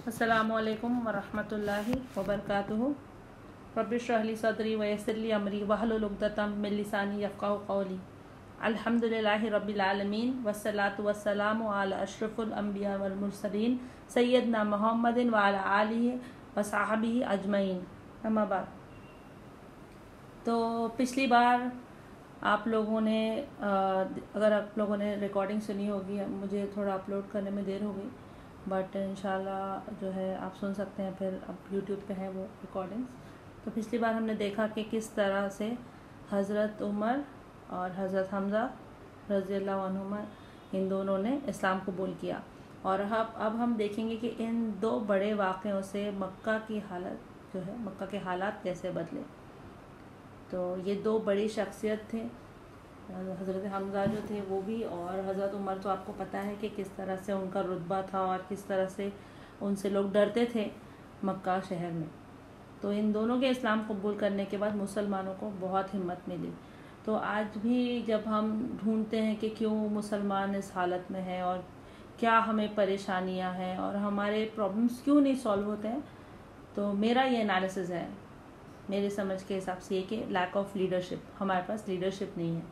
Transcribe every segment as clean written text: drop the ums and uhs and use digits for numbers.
अस्सलामुअलैकुम वरहमतुल्लाहि वबरकातुहू। रब्बिश इश्रह ली सदरी वयस्सिर ली अमरी वहलुल उक़दतम मिन लिसानी यफ़क़हू क़ौली। अल्हम्दुलिल्लाहि रब्बिल आलमीन वस्सलातु वस्सलामु अला अशरफुल अंबिया वल मुरसलीन सय्यदना मुहम्मदिन व अला आलिहि व सहाबिहि अजमईन। अम्मा बाद। तो पिछली बार आप लोगों ने अगर आप लोगों ने रिकॉर्डिंग सुनी होगी, मुझे थोड़ा अपलोड करने में देर हो गई, बट इंशाल्लाह जो है आप सुन सकते हैं। फिर अब यूट्यूब पे है वो रिकॉर्डिंग्स। तो पिछली बार हमने देखा कि किस तरह से हज़रत उमर और हज़रत हमज़ा रज़ियल्लाहु अन्हुमा इन दोनों ने इस्लाम कबूल किया। और अब हम देखेंगे कि इन दो बड़े वाक़यों से मक्का की हालत जो है, मक्का के हालात कैसे बदले। तो ये दो बड़ी शख्सियत थे, हज़रत हमज़ा जो थे वो भी, और हज़रत उमर तो आपको पता है कि किस तरह से उनका रुतबा था और किस तरह से उनसे लोग डरते थे मक्का शहर में। तो इन दोनों के इस्लाम कबूल करने के बाद मुसलमानों को बहुत हिम्मत मिली। तो आज भी जब हम ढूंढते हैं कि क्यों मुसलमान इस हालत में है और क्या हमें परेशानियां हैं और हमारे प्रॉब्लम्स क्यों नहीं सॉल्व होते हैं, तो मेरा ये एनालिसिस है, मेरे समझ के हिसाब से ये कि लैक ऑफ लीडरशिप, हमारे पास लीडरशिप नहीं है।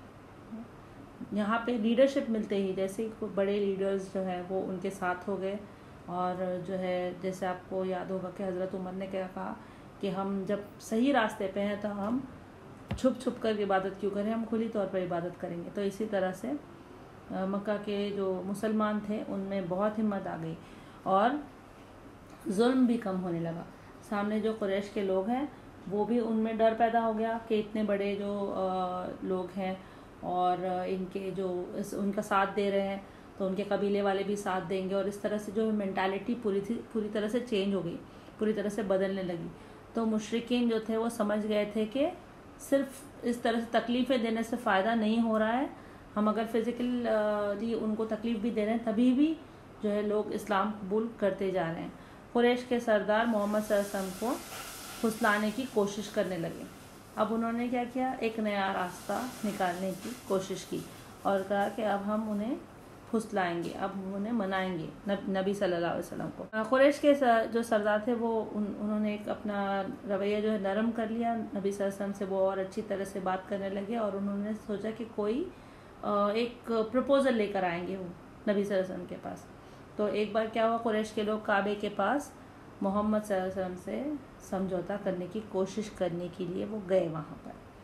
यहाँ पे लीडरशिप मिलते ही जैसे बड़े लीडर्स जो है वो उनके साथ हो गए, और जो है जैसे आपको याद होगा कि हज़रत उमर ने क्या कहा कि हम जब सही रास्ते पे हैं तो हम छुप छुप कर इबादत क्यों करें, हम खुली तौर पर इबादत करेंगे। तो इसी तरह से मक्का के जो मुसलमान थे उनमें बहुत हिम्मत आ गई और जुल्म भी कम होने लगा। सामने जो कुरैश के लोग हैं वो भी, उनमें डर पैदा हो गया कि इतने बड़े जो लोग हैं और इनके जो उनका साथ दे रहे हैं तो उनके कबीले वाले भी साथ देंगे, और इस तरह से जो मेंटालिटी पूरी तरह से चेंज हो गई, पूरी तरह से बदलने लगी। तो मुशरिकीन जो थे वो समझ गए थे कि सिर्फ इस तरह से तकलीफ़ें देने से फ़ायदा नहीं हो रहा है, हम अगर फिज़िकली उनको तकलीफ़ भी दे रहे हैं तभी भी जो है लोग इस्लाम कबूल करते जा रहे हैं। कुरैश के सरदार मोहम्मद सल्लल्लाहु अलैहि वसल्लम को फुसलाने की कोशिश करने लगे। अब उन्होंने क्या किया, एक नया रास्ता निकालने की कोशिश की और कहा कि अब हम उन्हें फुसलाएंगे, अब उन्हें मनाएंगे नबी सल्लल्लाहु अलैहि वसल्लम को। कुरैश के जो सरदार थे वो उन्होंने एक अपना रवैया जो है नरम कर लिया, नबी सल्लल्लाहु अलैहि वसल्लम से वो और अच्छी तरह से बात करने लगे, और उन्होंने सोचा कि कोई एक प्रपोज़ल लेकर आएंगे वो नबी सल्लल्लाहु अलैहि वसल्लम के पास। तो एक बार क्या हुआ, कुरैश के लोग काबे के पास मोहम्मद सल्लल्लाहु अलैहि वसल्लम से समझौता करने की कोशिश करने के लिए वो गए वहाँ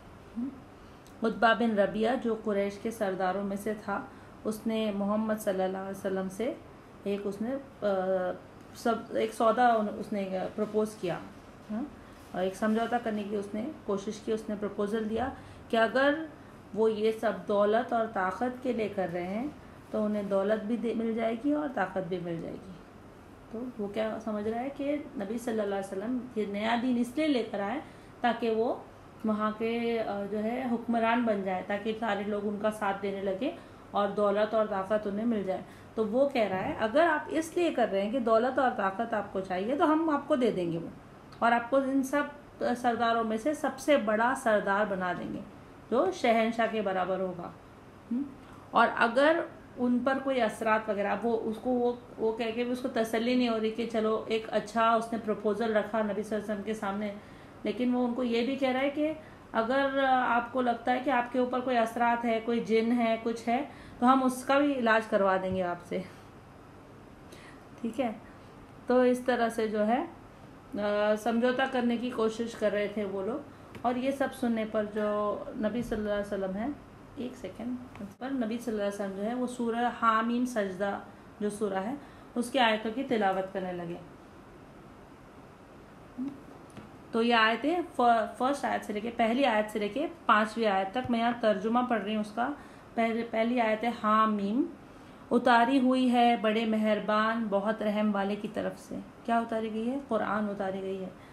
पर। उतबा बिन रबिया जो कुरैश के सरदारों में से था, उसने मोहम्मद सल्लल्लाहु अलैहि वसल्लम से एक सौदा उसने प्रपोज़ किया, और एक समझौता करने की उसने कोशिश की। उसने प्रपोज़ल दिया कि अगर वो ये सब दौलत और ताकत के लिए कर रहे हैं तो उन्हें दौलत भी मिल जाएगी और ताकत भी मिल जाएगी। तो वो क्या समझ रहा है कि नबी सल्लल्लाहु अलैहि वसल्लम ये नया दीन इसलिए लेकर आए ताकि वो वहाँ के जो है हुक्मरान बन जाए, ताकि सारे लोग उनका साथ देने लगे और दौलत और ताकत उन्हें मिल जाए। तो वो कह रहा है अगर आप इसलिए कर रहे हैं कि दौलत और ताकत आपको चाहिए तो हम आपको दे देंगे वो, और आपको इन सब सरदारों में से सबसे बड़ा सरदार बना देंगे जो शहंशाह के बराबर होगा। और अगर उन पर कोई असरात वगैरह, वो कह के भी उसको तसल्ली नहीं हो रही कि चलो एक अच्छा उसने प्रपोज़ल रखा नबी सल्लल्लाहु अलैहि वसल्लम के सामने, लेकिन वो उनको ये भी कह रहा है कि अगर आपको लगता है कि आपके ऊपर कोई असरात है, कोई जिन है, कुछ है, तो हम उसका भी इलाज करवा देंगे आपसे, ठीक है। तो इस तरह से जो है समझौता करने की कोशिश कर रहे थे वो लोग। और ये सब सुनने पर जो नबी सल्लल्लाहु अलैहि वसल्लम है, एक सेकेंड पर नबी सल्लल्लाहु अलैहि वसल्लम जो है वो सूरह हामीम सजदा जो सूरह है उसकी आयतों की तिलावत करने लगे। तो ये आयतें फर्स्ट आयत से लेके, पहली आयत से लेके 5वीं आयत तक, मैं यहाँ तर्जुमा पढ़ रही हूँ उसका। पहली आयत है हामीम, उतारी हुई है बड़े मेहरबान बहुत रहम वाले की तरफ से। क्या उतारी गई है? कुरान उतारी गई है।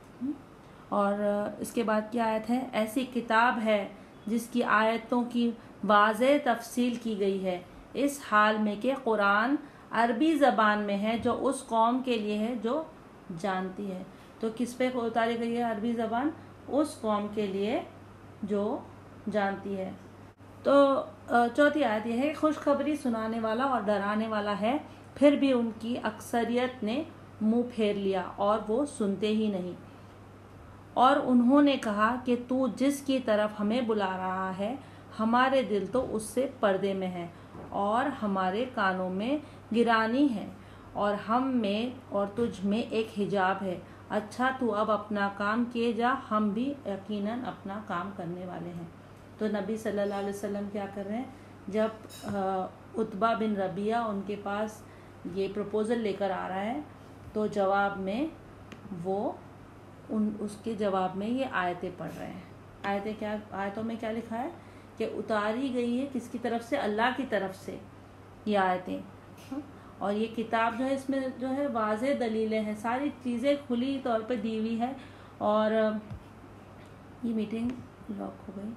और इसके बाद की आयत है, ऐसी किताब है जिसकी आयतों की वाज़ेह तफसील की गई है, इस हाल में कि कुरान अरबी ज़बान में है जो उस कौम के लिए है जो जानती है। तो किस पे उतारी गई है अरबी ज़बान? उस कौम के लिए जो जानती है। तो चौथी आयत यह है, खुशखबरी सुनाने वाला और डराने वाला है, फिर भी उनकी अक्सरियत ने मुंह फेर लिया और वो सुनते ही नहीं। और उन्होंने कहा कि तू जिसकी तरफ हमें बुला रहा है, हमारे दिल तो उससे पर्दे में है और हमारे कानों में गिरानी है और हम में और तुझ में एक हिजाब है। अच्छा तू अब अपना काम किए जा, हम भी यकीनन अपना काम करने वाले हैं। तो नबी सल्लल्लाहु अलैहि वसल्लम क्या कर रहे हैं, जब उतबा बिन रबिया उनके पास ये प्रपोज़ल लेकर आ रहा है तो जवाब में वो उसके जवाब में ये आयतें पढ़ रहे हैं। आयतों में क्या लिखा है कि उतारी गई है किसकी तरफ से, अल्लाह की तरफ से ये आयतें। और ये किताब जो है इसमें जो है वाज़ेह दलीलें हैं, सारी चीज़ें खुली तौर पे दी हुई है। और ये मीटिंग लॉक हो गई।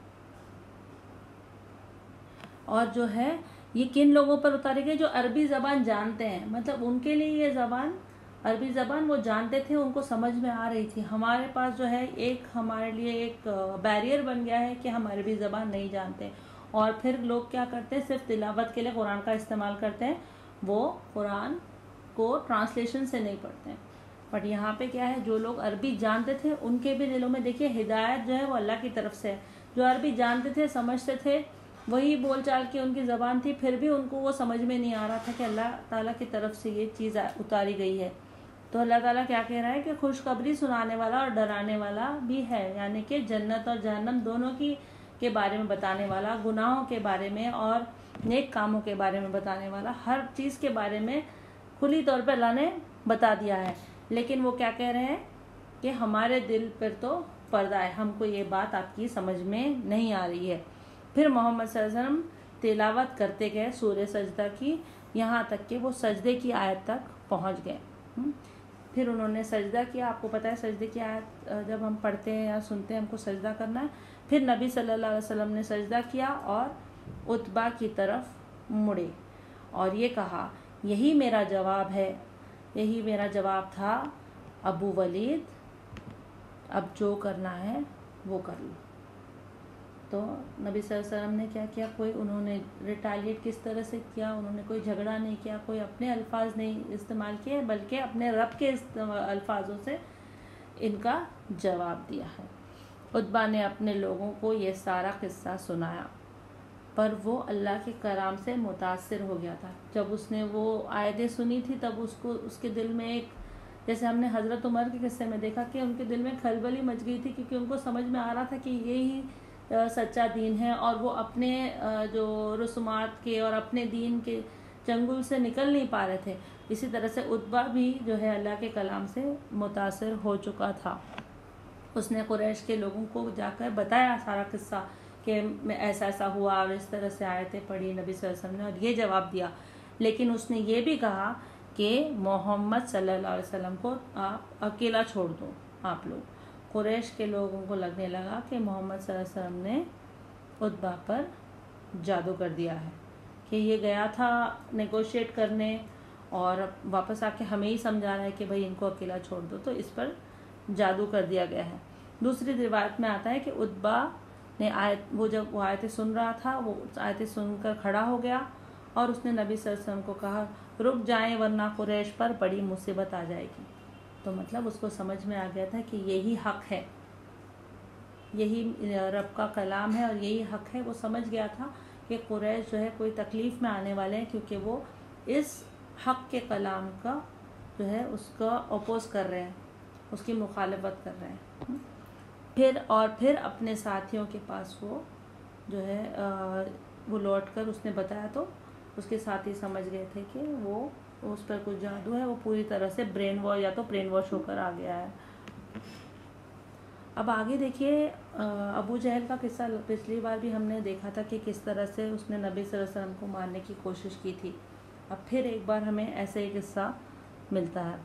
और जो है ये किन लोगों पर उतारी गई, जो अरबी ज़बान जानते हैं, मतलब उनके लिए ये ज़बान, अरबी ज़बान वो जानते थे, उनको समझ में आ रही थी। हमारे पास जो है एक हमारे लिए एक बैरियर बन गया है कि हम अरबी ज़बान नहीं जानते और फिर लोग क्या करते हैं, सिर्फ तिलावत के लिए कुरान का इस्तेमाल करते हैं, वो कुरान को ट्रांसलेशन से नहीं पढ़ते हैं। बट यहाँ पे क्या है, जो लोग अरबी जानते थे उनके भी दिलों में देखिए हिदायत जो है वो अल्लाह की तरफ से है। जो अरबी जानते थे, समझते थे, वही बोल चाल की उनकी ज़बान थी, फिर भी उनको वो समझ में नहीं आ रहा था कि अल्लाह ताला की तरफ से ये चीज़ उतारी गई है। तो अल्लाह ताला क्या कह रहा है कि खुशखबरी सुनाने वाला और डराने वाला भी है, यानी कि जन्नत और जहन्नम दोनों की के बारे में बताने वाला, गुनाहों के बारे में और नेक कामों के बारे में बताने वाला, हर चीज़ के बारे में खुली तौर पर अल्लाह ने बता दिया है। लेकिन वो क्या कह रहे हैं कि हमारे दिल पर तो पर्दा है, हमको ये बात आपकी समझ में नहीं आ रही है। फिर मोहम्मद सल्लल्लाहु अलैहि वसल्लम तिलावत करते गए सूरह सजदा की, यहाँ तक कि वो सजदे की आयत तक पहुँच गए। फिर उन्होंने सजदा किया। आपको पता है सजदे की आयत जब हम पढ़ते हैं या सुनते हैं हमको सजदा करना है। फिर नबी सल्लल्लाहु अलैहि वसल्लम ने सजदा किया और उतबा की तरफ मुड़े और ये कहा, यही मेरा जवाब है, यही मेरा जवाब था अबू वलीद, अब जो करना है वो कर लो। तो नबी सल्लल्लाहु अलैहि वसल्लम ने क्या किया, कोई उन्होंने रिटालिएट किस तरह से किया, उन्होंने कोई झगड़ा नहीं किया, कोई अपने अल्फाज नहीं इस्तेमाल किए, बल्कि अपने रब के अल्फाजों से इनका जवाब दिया है। उतबा ने अपने लोगों को ये सारा किस्सा सुनाया, पर वो अल्लाह के कलाम से मुतासिर हो गया था। जब उसने वो आयतें सुनी थी तब उसको उसके दिल में एक, जैसे हमने हज़रत उमर के किस्से में देखा कि उनके दिल में खलबली मच गई थी, क्योंकि उनको समझ में आ रहा था कि ये ही सच्चा दीन है और वो अपने जो रसूमात के और अपने दीन के चंगुल से निकल नहीं पा रहे थे। इसी तरह से उतबा भी जो है अल्लाह के कलाम से मुतासिर हो चुका था। उसने कुरैश के लोगों को जाकर बताया सारा किस्सा कि ऐसा ऐसा हुआ और इस तरह से आयतें पढ़ी नबी सल्लल्लाहु अलैहि वसल्लम ने और ये जवाब दिया। लेकिन उसने ये भी कहा कि मोहम्मद सल्लल्लाहु अलैहि वसल्लम को आप अकेला छोड़ दो। आप लोग, कुरैश के लोगों को लगने लगा कि मोहम्मद सल्लल्लाहु अलैहि वसल्लम ने उतबा पर जादू कर दिया है, कि ये गया था नेगोशिएट करने और वापस आके हमें ही समझा रहा है कि भाई इनको अकेला छोड़ दो, तो इस पर जादू कर दिया गया है। दूसरी रिवायत में आता है कि उतबा ने जब वो आयतें सुन रहा था, वो आयतें सुनकर खड़ा हो गया और उसने नबी सल्लल्लाहु अलैहि वसल्लम को कहा, रुक जाएं वरना कुरैश पर बड़ी मुसीबत आ जाएगी। तो मतलब उसको समझ में आ गया था कि यही हक है, यही रब का कलाम है और यही हक है। वो समझ गया था कि कुरैश जो है कोई तकलीफ़ में आने वाले हैं, क्योंकि वो इस हक के कलाम का जो है उसका अपोज कर रहे हैं, उसकी मुखालफत कर रहे हैं। फिर अपने साथियों के पास वो जो है वो लौट कर उसने बताया, तो उसके साथी समझ गए थे कि वो उस पर कुछ जादू है, वो पूरी तरह से ब्रेन वॉश होकर आ गया है। अब आगे देखिए, अबू जहल का किस्सा पिछली बार भी हमने देखा था कि किस तरह से उसने नबी सल्लल्लाहु अलैहि वसल्लम को मारने की कोशिश की थी। अब फिर एक बार हमें ऐसे ही किस्सा मिलता है।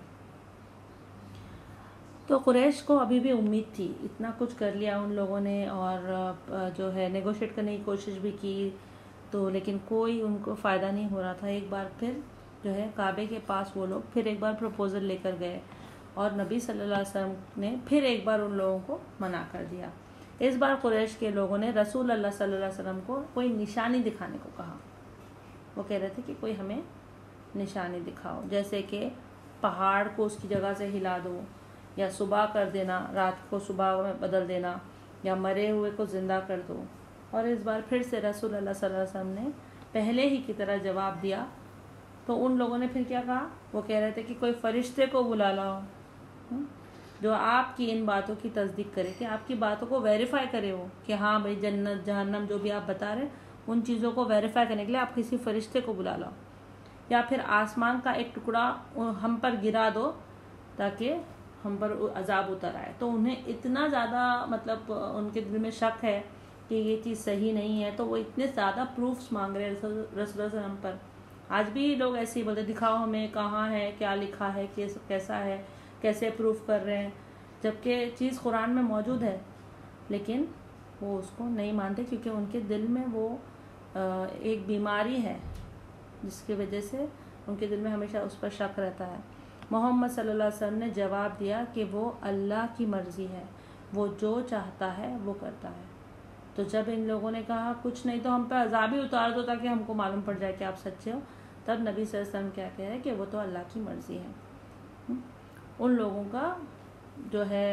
तो कुरैश को अभी भी उम्मीद थी, इतना कुछ कर लिया उन लोगों ने और जो है नेगोशिएट करने की कोशिश भी की, तो लेकिन कोई उनको फ़ायदा नहीं हो रहा था। एक बार फिर जो है काबे के पास वो लोग फिर एक बार प्रपोज़ल लेकर गए और नबी सल्लल्लाहु अलैहि वसल्लम ने फिर एक बार उन लोगों को मना कर दिया। इस बार कुरैश के लोगों ने रसूल अल्लाह सल्लल्लाहु अलैहि वसल्लम को कोई निशानी दिखाने को कहा। वो कह रहे थे कि कोई हमें निशानी दिखाओ, जैसे कि पहाड़ को उसकी जगह से हिला दो, या सुबह कर देना, रात को सुबह में बदल देना, या मरे हुए को ज़िंदा कर दो। और इस बार फिर से रसूल अल्लाह सल्लल्लाहु अलैहि वसल्लम ने पहले ही की तरह जवाब दिया। तो उन लोगों ने फिर क्या कहा, वो कह रहे थे कि कोई फरिश्ते को बुला लाओ जो आपकी इन बातों की तस्दीक करे, कि आपकी बातों को वेरीफाई करे, हो कि हाँ भाई जन्नत जहन्नम जो भी आप बता रहे हैं उन चीज़ों को वेरीफाई करने के लिए आप किसी फरिश्ते को बुला लाओ, या फिर आसमान का एक टुकड़ा हम पर गिरा दो ताकि हम पर अजाब उतर आए। तो उन्हें इतना ज़्यादा मतलब उनके दिल में शक है कि ये चीज़ सही नहीं है, तो वो इतने ज़्यादा प्रूफ्स मांग रहे हैं रसूल सल्लम पर। आज भी लोग ऐसे ही बोलते, दिखाओ हमें कहाँ है, क्या लिखा है, कैसा है, कैसे प्रूफ कर रहे हैं, जबकि चीज़ कुरान में मौजूद है, लेकिन वो उसको नहीं मानते क्योंकि उनके दिल में वो एक बीमारी है जिसकी वजह से उनके दिल में हमेशा उस पर शक रहता है। मोहम्मद सल्लल्लाहु अलैहि वसल्लम ने जवाब दिया कि वो अल्लाह की मर्ज़ी है, वो जो चाहता है वो करता है। तो जब इन लोगों ने कहा कुछ नहीं तो हम पे अज़ाब ही उतार दो ताकि हमको मालूम पड़ जाए कि आप सच्चे हो, तब नबी सल्लल्लाहु अलैहि वसल्लम क्या कह रहे हैं कि वो तो अल्लाह की मर्ज़ी है। उन लोगों का जो है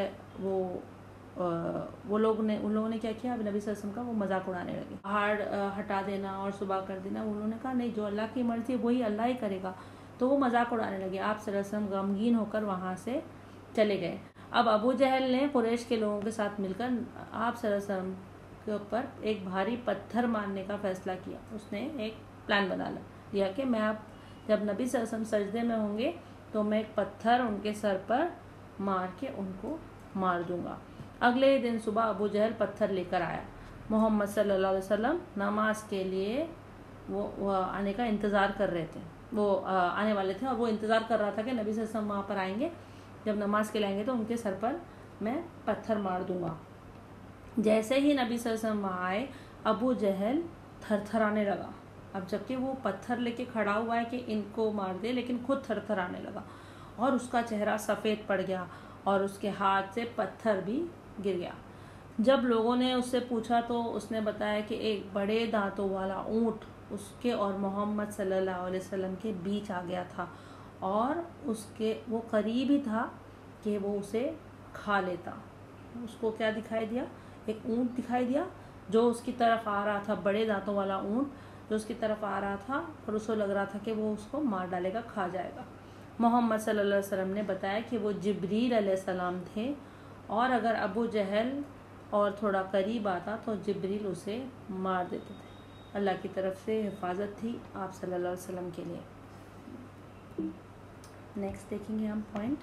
उन लोगों ने क्या किया, अब नबी सल्लल्लाहु अलैहि वसल्लम का वो मजाक उड़ाने लगे। पहाड़ हटा देना और सुबह कर देना, उन्होंने कहा नहीं, जो अल्लाह की मर्ज़ी है वही अल्लाह ही करेगा। तो वो मजाक उड़ाने लगे। आप सल्लल्लाहु अलैहि वसल्लम गमगीन होकर वहाँ से चले गए। अब अबू जहल ने कुरैश के लोगों के साथ मिलकर आप सल्लल्लाहु अलैहि वसल्लम के ऊपर एक भारी पत्थर मारने का फैसला किया। उसने एक प्लान बना लिया कि मैं अब जब नबी सल्लल्लाहु अलैहि वसल्लम सजदे में होंगे तो मैं एक पत्थर उनके सर पर मार के उनको मार दूंगा। अगले ही दिन सुबह अबू जहल पत्थर लेकर आया। मोहम्मद सल्लल्लाहु अलैहि वसल्लम नमाज के लिए वो आने का इंतज़ार कर रहे थे, वो आने वाले थे और वो इंतज़ार कर रहा था कि नबी सल्लल्लाहु अलैहि वसल्लम वहाँ पर आएंगे, जब नमाज के लिए आएंगे तो उनके सर पर मैं पत्थर मार दूंगा। जैसे ही नबी सल्लल्लाहु अलैहि वसल्लम वहाँ आए, अबू जहल थरथराने लगा। अब जबकि वो पत्थर लेके खड़ा हुआ है कि इनको मार दे, लेकिन खुद थरथराने लगा और उसका चेहरा सफ़ेद पड़ गया और उसके हाथ से पत्थर भी गिर गया। जब लोगों ने उससे पूछा तो उसने बताया कि एक बड़े दांतों वाला ऊँट उसके और मोहम्मद सल्लल्लाहु अलैहि वसल्लम के बीच आ गया था और उसके वो करीब ही था कि वो उसे खा लेता। उसको क्या दिखाई दिया, एक ऊँट दिखाई दिया जो उसकी तरफ आ रहा था, बड़े दांतों वाला ऊँट जो उसकी तरफ आ रहा था और उसको लग रहा था कि वो उसको मार डालेगा, खा जाएगा। मोहम्मद सल्लल्लाहु अलैहि वसल्लम ने बताया कि वो जिब्रील अलैहिस्सलाम थे और अगर अबू जहल और थोड़ा करीब आता तो जिब्रील उसे मार देते थे। अल्लाह की तरफ से हिफाजत थी आप सल्लल्लाहु अलैहि वसल्लम के लिए। नेक्स्ट देखेंगे हम पॉइंट,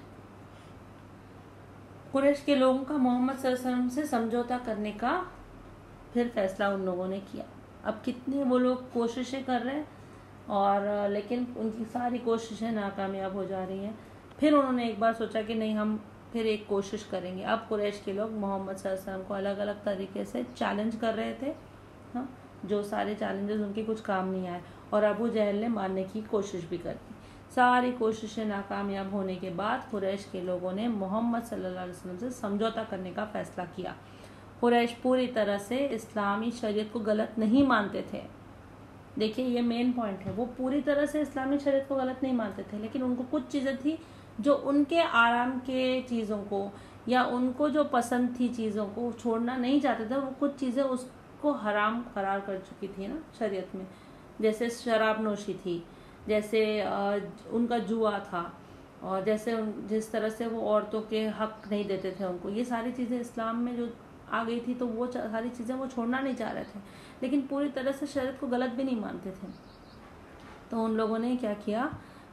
कुरैश के लोगों का मोहम्मद सल्लल्लाहु अलैहि वसल्लम से समझौता करने का फिर फैसला उन लोगों ने किया। अब कितने वो लोग कोशिशें कर रहे हैं और लेकिन उनकी सारी कोशिशें नाकामयाब हो जा रही हैं। फिर उन्होंने एक बार सोचा कि नहीं, हम फिर एक कोशिश करेंगे। अब कुरैश के लोग मोहम्मद सल्लल्लाहु अलैहि वसल्लम को अलग अलग तरीके से चैलेंज कर रहे थे, हाँ, जो सारे चैलेंजेस उनके कुछ काम नहीं आए और अबू जहल ने मारने की कोशिश भी कर दी। सारी कोशिशें नाकामयाब होने के बाद कुरैश के लोगों ने मोहम्मद सल्लल्लाहु अलैहि वसल्लम से समझौता करने का फैसला किया। कुरैश पूरी तरह से इस्लामी शरीयत को गलत नहीं मानते थे। देखिए ये मेन पॉइंट है, वो पूरी तरह से इस्लामी शरीयत को गलत नहीं मानते थे, लेकिन उनको कुछ चीज़ें थी जो उनके आराम के चीज़ों को या उनको जो पसंद थी चीज़ों को छोड़ना नहीं चाहते थे। वो कुछ चीज़ें उसको हराम करार कर चुकी थी ना शरीयत में, जैसे शराब नोशी थी, जैसे उनका जुआ था, और जैसे जिस तरह से वो औरतों के हक नहीं देते थे उनको, ये सारी चीज़ें इस्लाम में जो आ गई थी तो वो सारी चीज़ें वो छोड़ना नहीं चाह रहे थे, लेकिन पूरी तरह से शरीयत को गलत भी नहीं मानते थे। तो उन लोगों ने क्या किया,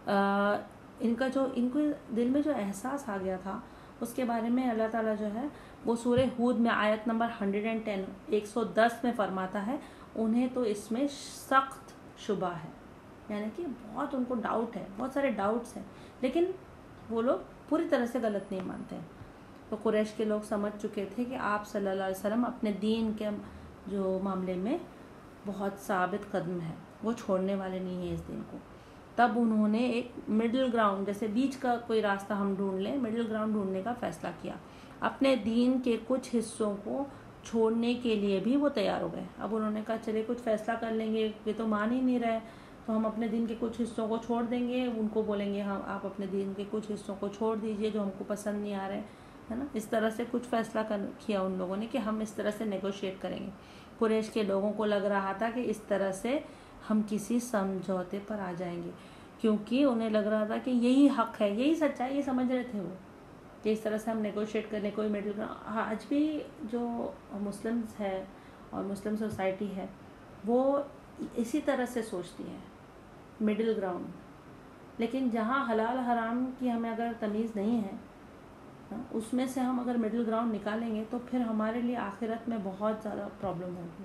इनको दिल में जो एहसास आ गया था उसके बारे में अल्लाह ताला जो है वो सूरह हूद में आयत नंबर 110 में फरमाता है, उन्हें तो इसमें सख्त शुबा है, यानी कि बहुत उनको डाउट है, बहुत सारे डाउट्स हैं, लेकिन वो लोग पूरी तरह से गलत नहीं मानते हैं। तो कुरैश के लोग समझ चुके थे कि आप सल्लल्लाहु अलैहि वसल्लम अपने दीन के जो मामले में बहुत साबित कदम है, वो छोड़ने वाले नहीं हैं इस दिन को। तब उन्होंने एक मिडिल ग्राउंड, जैसे बीच का कोई रास्ता हम ढूंढ लें, मिडिल ग्राउंड ढूंढने का फैसला किया। अपने दीन के कुछ हिस्सों को छोड़ने के लिए भी वो तैयार हो गए। अब उन्होंने कहा चलिए कुछ फैसला कर लेंगे, ये तो मान ही नहीं रहे, तो हम अपने दीन के कुछ हिस्सों को छोड़ देंगे, उनको बोलेंगे हम आप अपने दीन के कुछ हिस्सों को छोड़ दीजिए जो हमको पसंद नहीं आ रहे, है ना। इस तरह से कुछ फैसला किया उन लोगों ने कि हम इस तरह से नेगोशिएट करेंगे। कुरैश के लोगों को लग रहा था कि इस तरह से हम किसी समझौते पर आ जाएंगे, क्योंकि उन्हें लग रहा था कि यही हक है, यही सच्चाई, ये समझ रहे थे वो कि इस तरह से हम नेगोशिएट करने कोई मिडिल ग्राउंड। आज भी जो मुस्लिम्स है और मुस्लिम सोसाइटी है वो इसी तरह से सोचती है, मिडिल ग्राउंड। लेकिन जहाँ हलाल हराम की हमें अगर तमीज़ नहीं है, उसमें से हम अगर मिडिल ग्राउंड निकालेंगे तो फिर हमारे लिए आखिरत में बहुत ज़्यादा प्रॉब्लम होगी।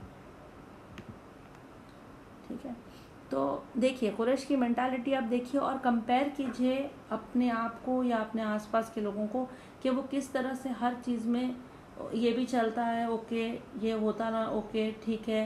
ठीक है, तो देखिए कुरैश की मेंटालिटी आप देखिए और कंपेयर कीजिए अपने आप को या अपने आसपास के लोगों को कि वो किस तरह से हर चीज़ में ये भी चलता है, ओके ये होता ना, ओके ठीक है।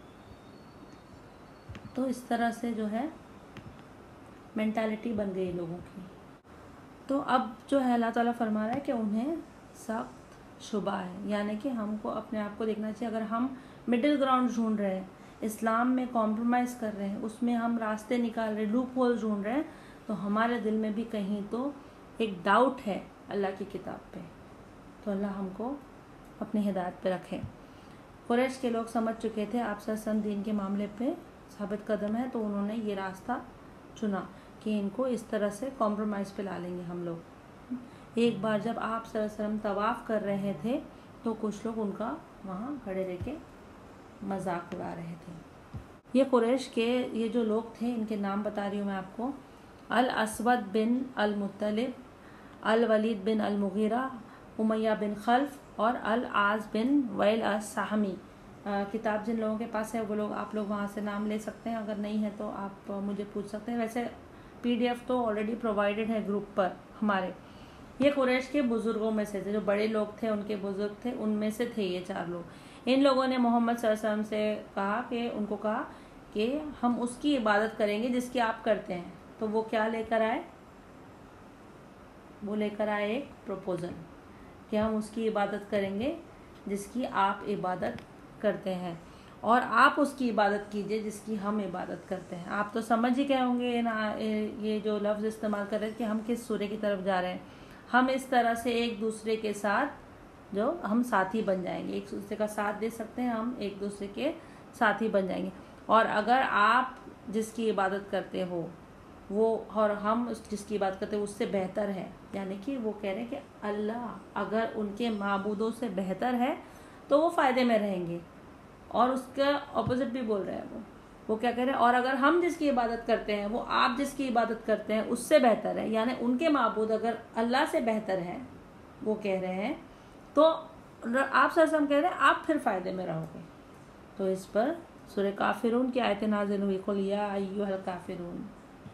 तो इस तरह से जो है मेंटालिटी बन गई लोगों की। तो अब जो है अल्लाह ताला फरमा रहा है कि उन्हें सख्त शुबा है, यानी कि हमको अपने आप को देखना चाहिए। अगर हम मिडिल ग्राउंड ढूंढ रहे हैं, इस्लाम में कॉम्प्रोमाइज़ कर रहे हैं, उसमें हम रास्ते निकाल रहे हैं, लूप होल ढूंढ रहे हैं, तो हमारे दिल में भी कहीं तो एक डाउट है अल्लाह की किताब पे। तो अल्लाह हमको अपनी हिदायत पे रखे। कुरैश के लोग समझ चुके थे आप सल्लल्लाहु दीन के मामले पे साबित कदम है, तो उन्होंने ये रास्ता चुना कि इनको इस तरह से कॉम्प्रोमाइज़ पे ला लेंगे हम लोग। एक बार जब आप सल्लल्लाहु अलैहि वसल्लम तवाफ़ कर रहे थे तो कुछ लोग उनका वहाँ खड़े रह के मजाक उड़ा रहे थे। ये कुरैश के ये जो लोग थे इनके नाम बता रही हूँ मैं आपको। Al Aswad bin Al Muttalib, Al Walid bin Al Mughira, Umayya bin Khalaf और अल आज़ बिन वैल अस-सहमी। किताब जिन लोगों के पास है वो लोग आप लोग वहाँ से नाम ले सकते हैं, अगर नहीं है तो आप मुझे पूछ सकते हैं। वैसे PDF तो ऑलरेडी प्रोवाइडेड है ग्रुप पर हमारे। ये कुरैश के बुज़ुर्गों में से थे, जो बड़े लोग थे उनके बुज़ुर्ग थे, उनमें से थे ये 4 लोग। इन लोगों ने मोहम्मद सल्लल्लाहु अलैहि वसल्लम से कहा कि उनको कहा कि हम उसकी इबादत करेंगे जिसकी आप करते हैं। तो वो क्या लेकर आए? वो लेकर आए एक प्रपोजल कि हम उसकी इबादत करेंगे जिसकी आप इबादत करते हैं, और आप उसकी इबादत कीजिए जिसकी हम इबादत करते हैं। आप तो समझ ही गए होंगे ना ये जो लफ्ज़ इस्तेमाल कर रहे हैं कि हम किस सूरे की तरफ जा रहे हैं। हम इस तरह से एक दूसरे के साथ जो हम साथी बन जाएंगे, एक दूसरे का साथ दे सकते हैं, हम एक दूसरे के साथी बन जाएंगे। और अगर आप जिसकी इबादत करते हो वो और हम जिसकी इबादत करते हैं उससे बेहतर है, यानी कि वो कह रहे हैं कि अल्लाह अगर उनके माबूदों से बेहतर है तो वो फ़ायदे में रहेंगे। और उसका ऑपोजिट भी बोल रहे हैं वो क्या कह रहे हैं, और अगर हम जिसकी इबादत करते हैं वो आप जिसकी इबादत करते हैं उससे बेहतर है, यानी उनके माबूद अगर अल्लाह से बेहतर है, वो कह रहे हैं, तो आप सल्लम कह रहे हैं आप फिर फ़ायदे में रहोगे। तो इस पर सूरह काफिरून की आयत नाज़िल हुई, कुल या अय्युहल काफिरून।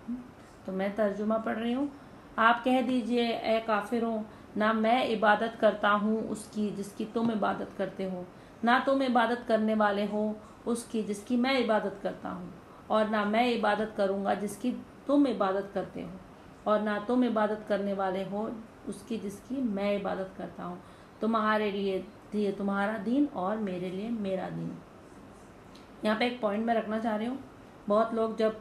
तो मैं तर्जुमा पढ़ रही हूँ। आप कह दीजिए ए काफिरों, ना मैं इबादत करता हूँ उसकी जिसकी तुम इबादत करते हो, ना तुम इबादत करने वाले हो उसकी जिसकी मैं इबादत करता हूँ, और ना मैं इबादत करूँगा जिसकी तुम इबादत करते हो, और ना तुम इबादत करने वाले हो उसकी जिसकी मैं इबादत करता हूँ। तुम्हारे लिए तुम्हारा दीन और मेरे लिए मेरा दीन। यहाँ पे एक पॉइंट मैं रखना चाह रही हूँ। बहुत लोग जब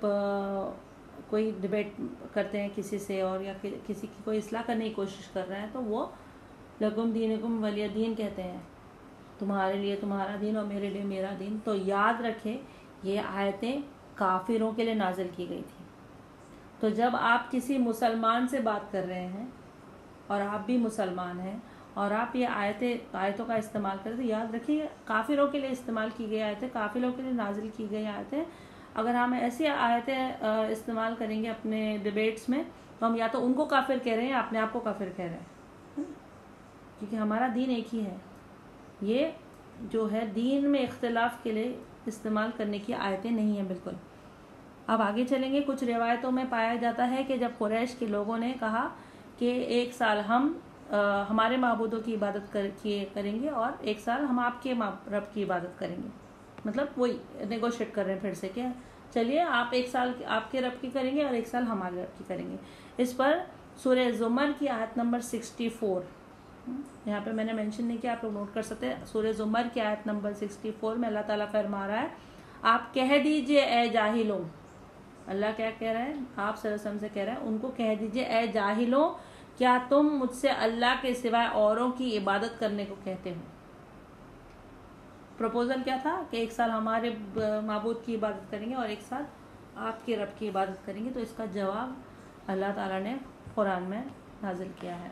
कोई डिबेट करते हैं किसी से और या किसी की कोई इस्लाह करने की कोशिश कर रहे हैं तो वो लकुम दीनुकुम वलिय दीन कहते हैं, तुम्हारे लिए तुम्हारा दीन और मेरे लिए मेरा दीन। तो याद रखें ये आयतें काफिरों के लिए नाजिल की गई थी। तो जब आप किसी मुसलमान से बात कर रहे हैं और आप भी मुसलमान हैं और आप ये आयतों का इस्तेमाल करें तो याद रखिए काफिरों के लिए इस्तेमाल की गई आयतें, काफिरों के लिए नाजिल की गई आयतें। अगर हम ऐसी आयतें इस्तेमाल करेंगे अपने डिबेट्स में तो हम या तो उनको काफिर कह रहे हैं या अपने आप को काफिर कह रहे हैं, क्योंकि हमारा दीन एक ही है। ये जो है दीन में इख्तिलाफ के लिए इस्तेमाल करने की आयतें नहीं है बिल्कुल। अब आगे चलेंगे। कुछ रिवायतों में पाया जाता है कि जब कुरैश के लोगों ने कहा कि 1 साल हम हमारे माबूदों की इबादत करेंगे और 1 साल हम आपके रब की इबादत करेंगे, मतलब वही नेगोशिएट कर रहे हैं फिर से कि चलिए आप 1 साल आपके रब की करेंगे और 1 साल हमारे रब की करेंगे। इस पर सूरह ज़ुमर की आयत नंबर 64, यहाँ पे मैंने मेंशन नहीं किया, आप लोग नोट कर सकते हैं। सूरह ज़ुमर की आयत नंबर 64 में अल्लाह ताला फरमा रहा है, आप कह दीजिए ए जाहिलों, अल्लाह क्या कह रहा है, आप सल्लल्लाहु अलैहि वसल्लम से कह रहा है, उनको कह दीजिए ए जाहिलों, क्या तुम मुझसे अल्लाह के सिवाय औरों की इबादत करने को कहते हो। प्रपोजल क्या था कि एक साल हमारे माबूद की इबादत करेंगे और एक साल आपके रब की इबादत करेंगे। तो इसका जवाब अल्लाह ताला ने कुरान में नाजिल किया है।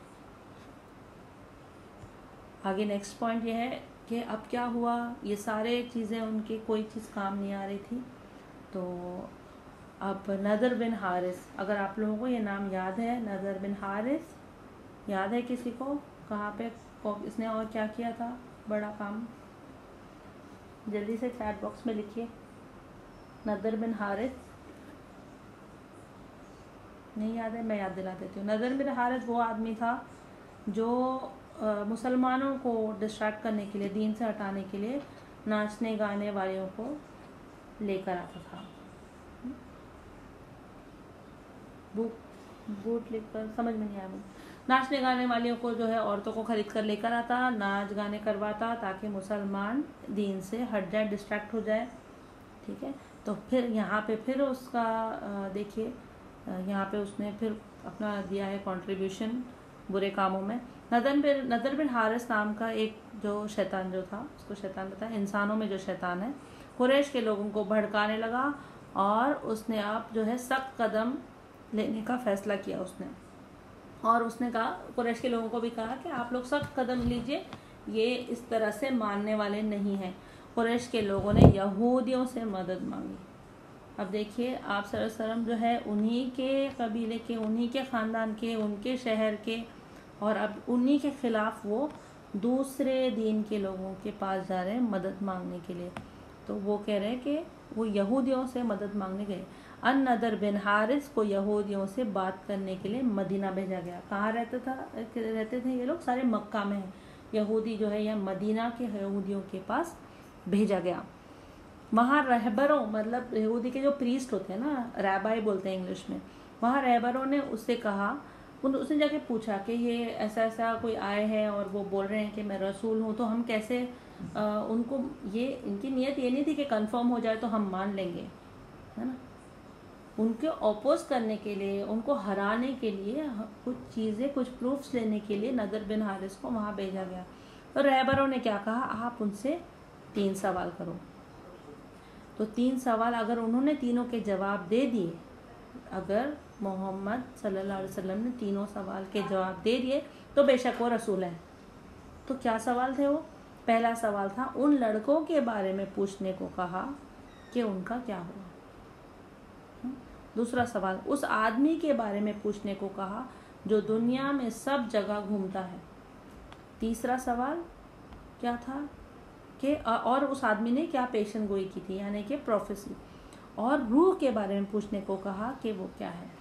आगे नेक्स्ट पॉइंट ये है कि अब क्या हुआ, ये सारे चीज़ें उनकी कोई चीज़ काम नहीं आ रही थी। तो अब नदर बिन हारिस, अगर आप लोगों को ये नाम याद है, नदर बिन हारिस याद है किसी को, कहाँ पे इसने और क्या किया था बड़ा काम, जल्दी से चैट बॉक्स में लिखिए। नदर बिन हारिस नहीं याद है, मैं याद दिला देती हूँ। नदर बिन हारिस वो आदमी था जो मुसलमानों को डिस्ट्रैक्ट करने के लिए, दीन से हटाने के लिए नाचने गाने वालों को लेकर आता था। बूट लिखकर समझ में नहीं आया मुझे। नाचने गाने वालों को जो है औरतों को खरीद कर लेकर आता, नाच गाने करवाता ताकि मुसलमान दीन से हट जाए, डिस्ट्रैक्ट हो जाए। ठीक है, तो फिर यहाँ पे फिर उसका देखिए, यहाँ पे उसने फिर अपना दिया है कंट्रीब्यूशन बुरे कामों में। नदर बिन हारिस नाम का एक जो शैतान जो था, उसको शैतान बताया, इंसानों में जो शैतान है, कुरैश के लोगों को भड़काने लगा और उसने आप जो है सख्त कदम लेने का फैसला किया उसने। और उसने कहा, कुरैश के लोगों को भी कहा कि आप लोग सख्त कदम लीजिए, ये इस तरह से मानने वाले नहीं हैं। कुरैश के लोगों ने यहूदियों से मदद मांगी। अब देखिए, आप सल्लल्लाहु अलैहि वसल्लम जो है उन्हीं के कबीले के, उन्हीं के ख़ानदान के, उनके शहर के, और अब उन्हीं के ख़िलाफ़ वो दूसरे दीन के लोगों के पास जा रहे हैं मदद मांगने के लिए। तो वो कह रहे हैं कि वो यहूदियों से मदद मांगने गए। नदर बिन हारिस को यहूदियों से बात करने के लिए मदीना भेजा गया। कहाँ रहते थे ये लोग? सारे मक्का में हैं। यहूदी जो है यह मदीना के यहूदियों के पास भेजा गया। वहाँ रहबरों, मतलब यहूदी के जो प्रीस्ट होते हैं ना, रैबाई बोलते हैं इंग्लिश में, वहाँ रहबरों ने उससे कहा, उसने जाके पूछा कि ये ऐसा ऐसा कोई आए हैं और वो बोल रहे हैं कि मैं रसूल हूँ, तो हम कैसे उनको, ये इनकी नीयत ये नहीं थी कि कंफर्म हो जाए तो हम मान लेंगे, है ना। उनके अपोज करने के लिए, उनको हराने के लिए, कुछ चीज़ें, कुछ प्रूफ्स लेने के लिए नदर बिन हारिस को वहाँ भेजा गया। तो रहबरों ने क्या कहा, आप उनसे 3 सवाल करो। तो 3 सवाल अगर उन्होंने तीनों के जवाब दे दिए, अगर मोहम्मद सल्लल्लाहु अलैहि वसल्लम ने तीनों सवाल के जवाब दे दिए तो बेशक वो रसूल है। तो क्या सवाल थे वो? पहला सवाल था, उन लड़कों के बारे में पूछने को कहा कि उनका क्या हुआ। दूसरा सवाल, उस आदमी के बारे में पूछने को कहा जो दुनिया में सब जगह घूमता है। तीसरा सवाल क्या था कि और उस आदमी ने क्या पेशन गोई की थी, यानी कि प्रोफेसी। और रूह के बारे में पूछने को कहा कि वो क्या है।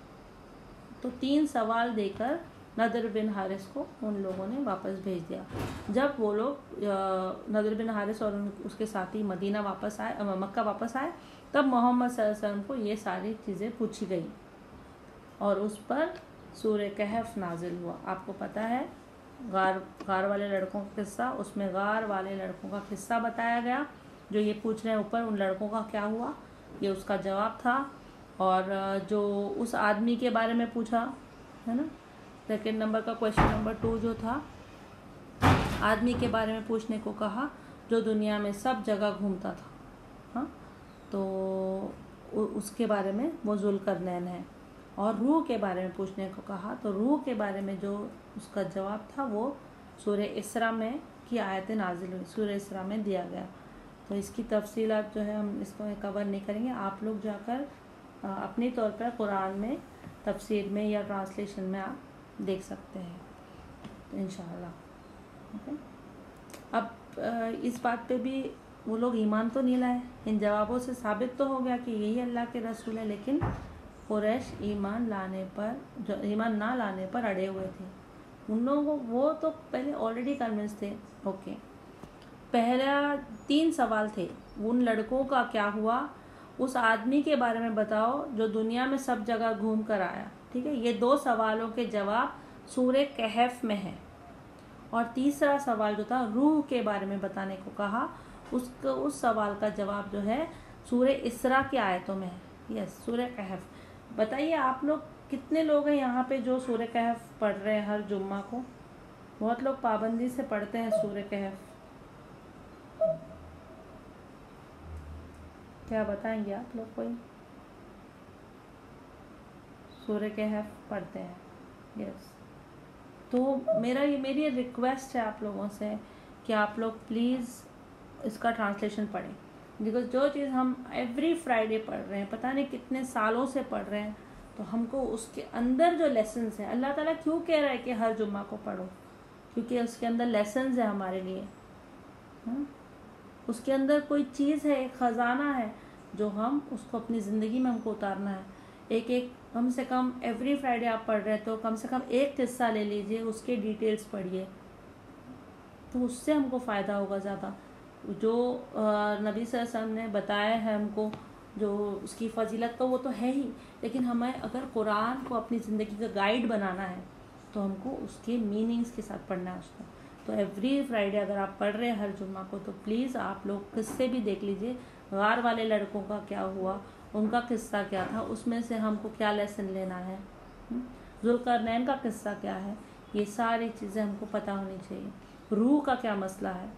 तो 3 सवाल देकर नदर बिन हारिस को उन लोगों ने वापस भेज दिया। जब वो लोग नदर बिन हारिस और उसके साथी मदीना वापस आए, मक्का वापस आए, तब मोहम्मद सल्लल्लाहु अलैहि वसल्लम को ये सारी चीज़ें पूछी गई और उस पर सूरह कहफ नाजिल हुआ। आपको पता है गार वाले लड़कों का किस्सा, उसमें गार वाले लड़कों का किस्सा बताया गया। जो ये पूछ रहे हैं ऊपर, उन लड़कों का क्या हुआ, ये उसका जवाब था। और जो उस आदमी के बारे में पूछा है ना, सेकेंड नंबर का क्वेश्चन नंबर 2 जो था, आदमी के बारे में पूछने को कहा जो दुनिया में सब जगह घूमता था। हाँ, तो उसके बारे में वो ज़ुल्करनैन है। और रूह के बारे में पूछने को कहा, तो रूह के बारे में जो उसका जवाब था वो सूरह इसरा में की आयतें नाजिल हुई, सूरह इसरा में दिया गया। तो इसकी तफसीलात जो है हम इसको कवर नहीं करेंगे। आप लोग जाकर अपनी तौर पर कुरान में तफसीर में या ट्रांसलेशन में आप देख सकते हैं इंशाअल्लाह। ओके, अब इस बात पे भी वो लोग ईमान तो नहीं लाए। इन जवाबों से साबित तो हो गया कि यही अल्लाह के रसूल है, लेकिन कुरैश ईमान ना लाने पर अड़े हुए थे। उन लोगों को वो तो पहले ऑलरेडी कन्विंस थे। ओके, पहला 3 सवाल थे, उन लड़कों का क्या हुआ, उस आदमी के बारे में बताओ जो दुनिया में सब जगह घूम कर आया। ठीक है, ये 2 सवालों के जवाब सूरह कहफ में है। और तीसरा सवाल जो था, रूह के बारे में बताने को कहा, उस सवाल का जवाब जो है सूरह इसरा की आयतों में है। यस, सूरह कहफ। बताइए आप लोग कितने लोग हैं यहाँ पे जो सूरह कहफ पढ़ रहे हैं हर जुम्मा को? बहुत लोग पाबंदी से पढ़ते हैं सूरह कहफ। क्या बताएंगे आप लोग? कोई सूरह कहफ पढ़ते हैं? यस। तो मेरी रिक्वेस्ट है आप लोगों से कि आप लोग प्लीज़ इसका ट्रांसलेशन पढ़ें, बिकॉज जो चीज़ हम एवरी फ्राइडे पढ़ रहे हैं, पता नहीं कितने सालों से पढ़ रहे हैं, तो हमको उसके अंदर जो लेसन्स हैं, अल्लाह ताला क्यों कह रहा है कि हर जुम्मा को पढ़ो? क्योंकि उसके अंदर लेसन्स है हमारे लिए। उसके अंदर कोई चीज़ है, एक ख़जाना है जो हम उसको अपनी ज़िंदगी में हमको उतारना है। एक कम से कम एवरी फ्राइडे आप पढ़ रहे हैं तो कम से कम एक किस्सा ले लीजिए, उसके डिटेल्स पढ़िए, तो उससे हमको फ़ायदा होगा ज़्यादा। जो नबी सल्लल्लाहु अलैहि वसल्लम ने बताया है हमको, जो उसकी फ़जीलत तो वो तो है ही, लेकिन हमें अगर कुरान को अपनी ज़िंदगी का गाइड बनाना है तो हमको उसके मीनिंग्स के साथ पढ़ना है उसको। तो एवरी फ्राइडे अगर आप पढ़ रहे हैं हर जुम्मा को, तो प्लीज़ आप लोग किस्से भी देख लीजिए। गार वाले लड़कों का क्या हुआ, उनका किस्सा क्या था, उसमें से हमको क्या लेसन लेना है, जुल्करनैन का किस्सा क्या है, ये सारी चीज़ें हमको पता होनी चाहिए। रूह का क्या मसला है,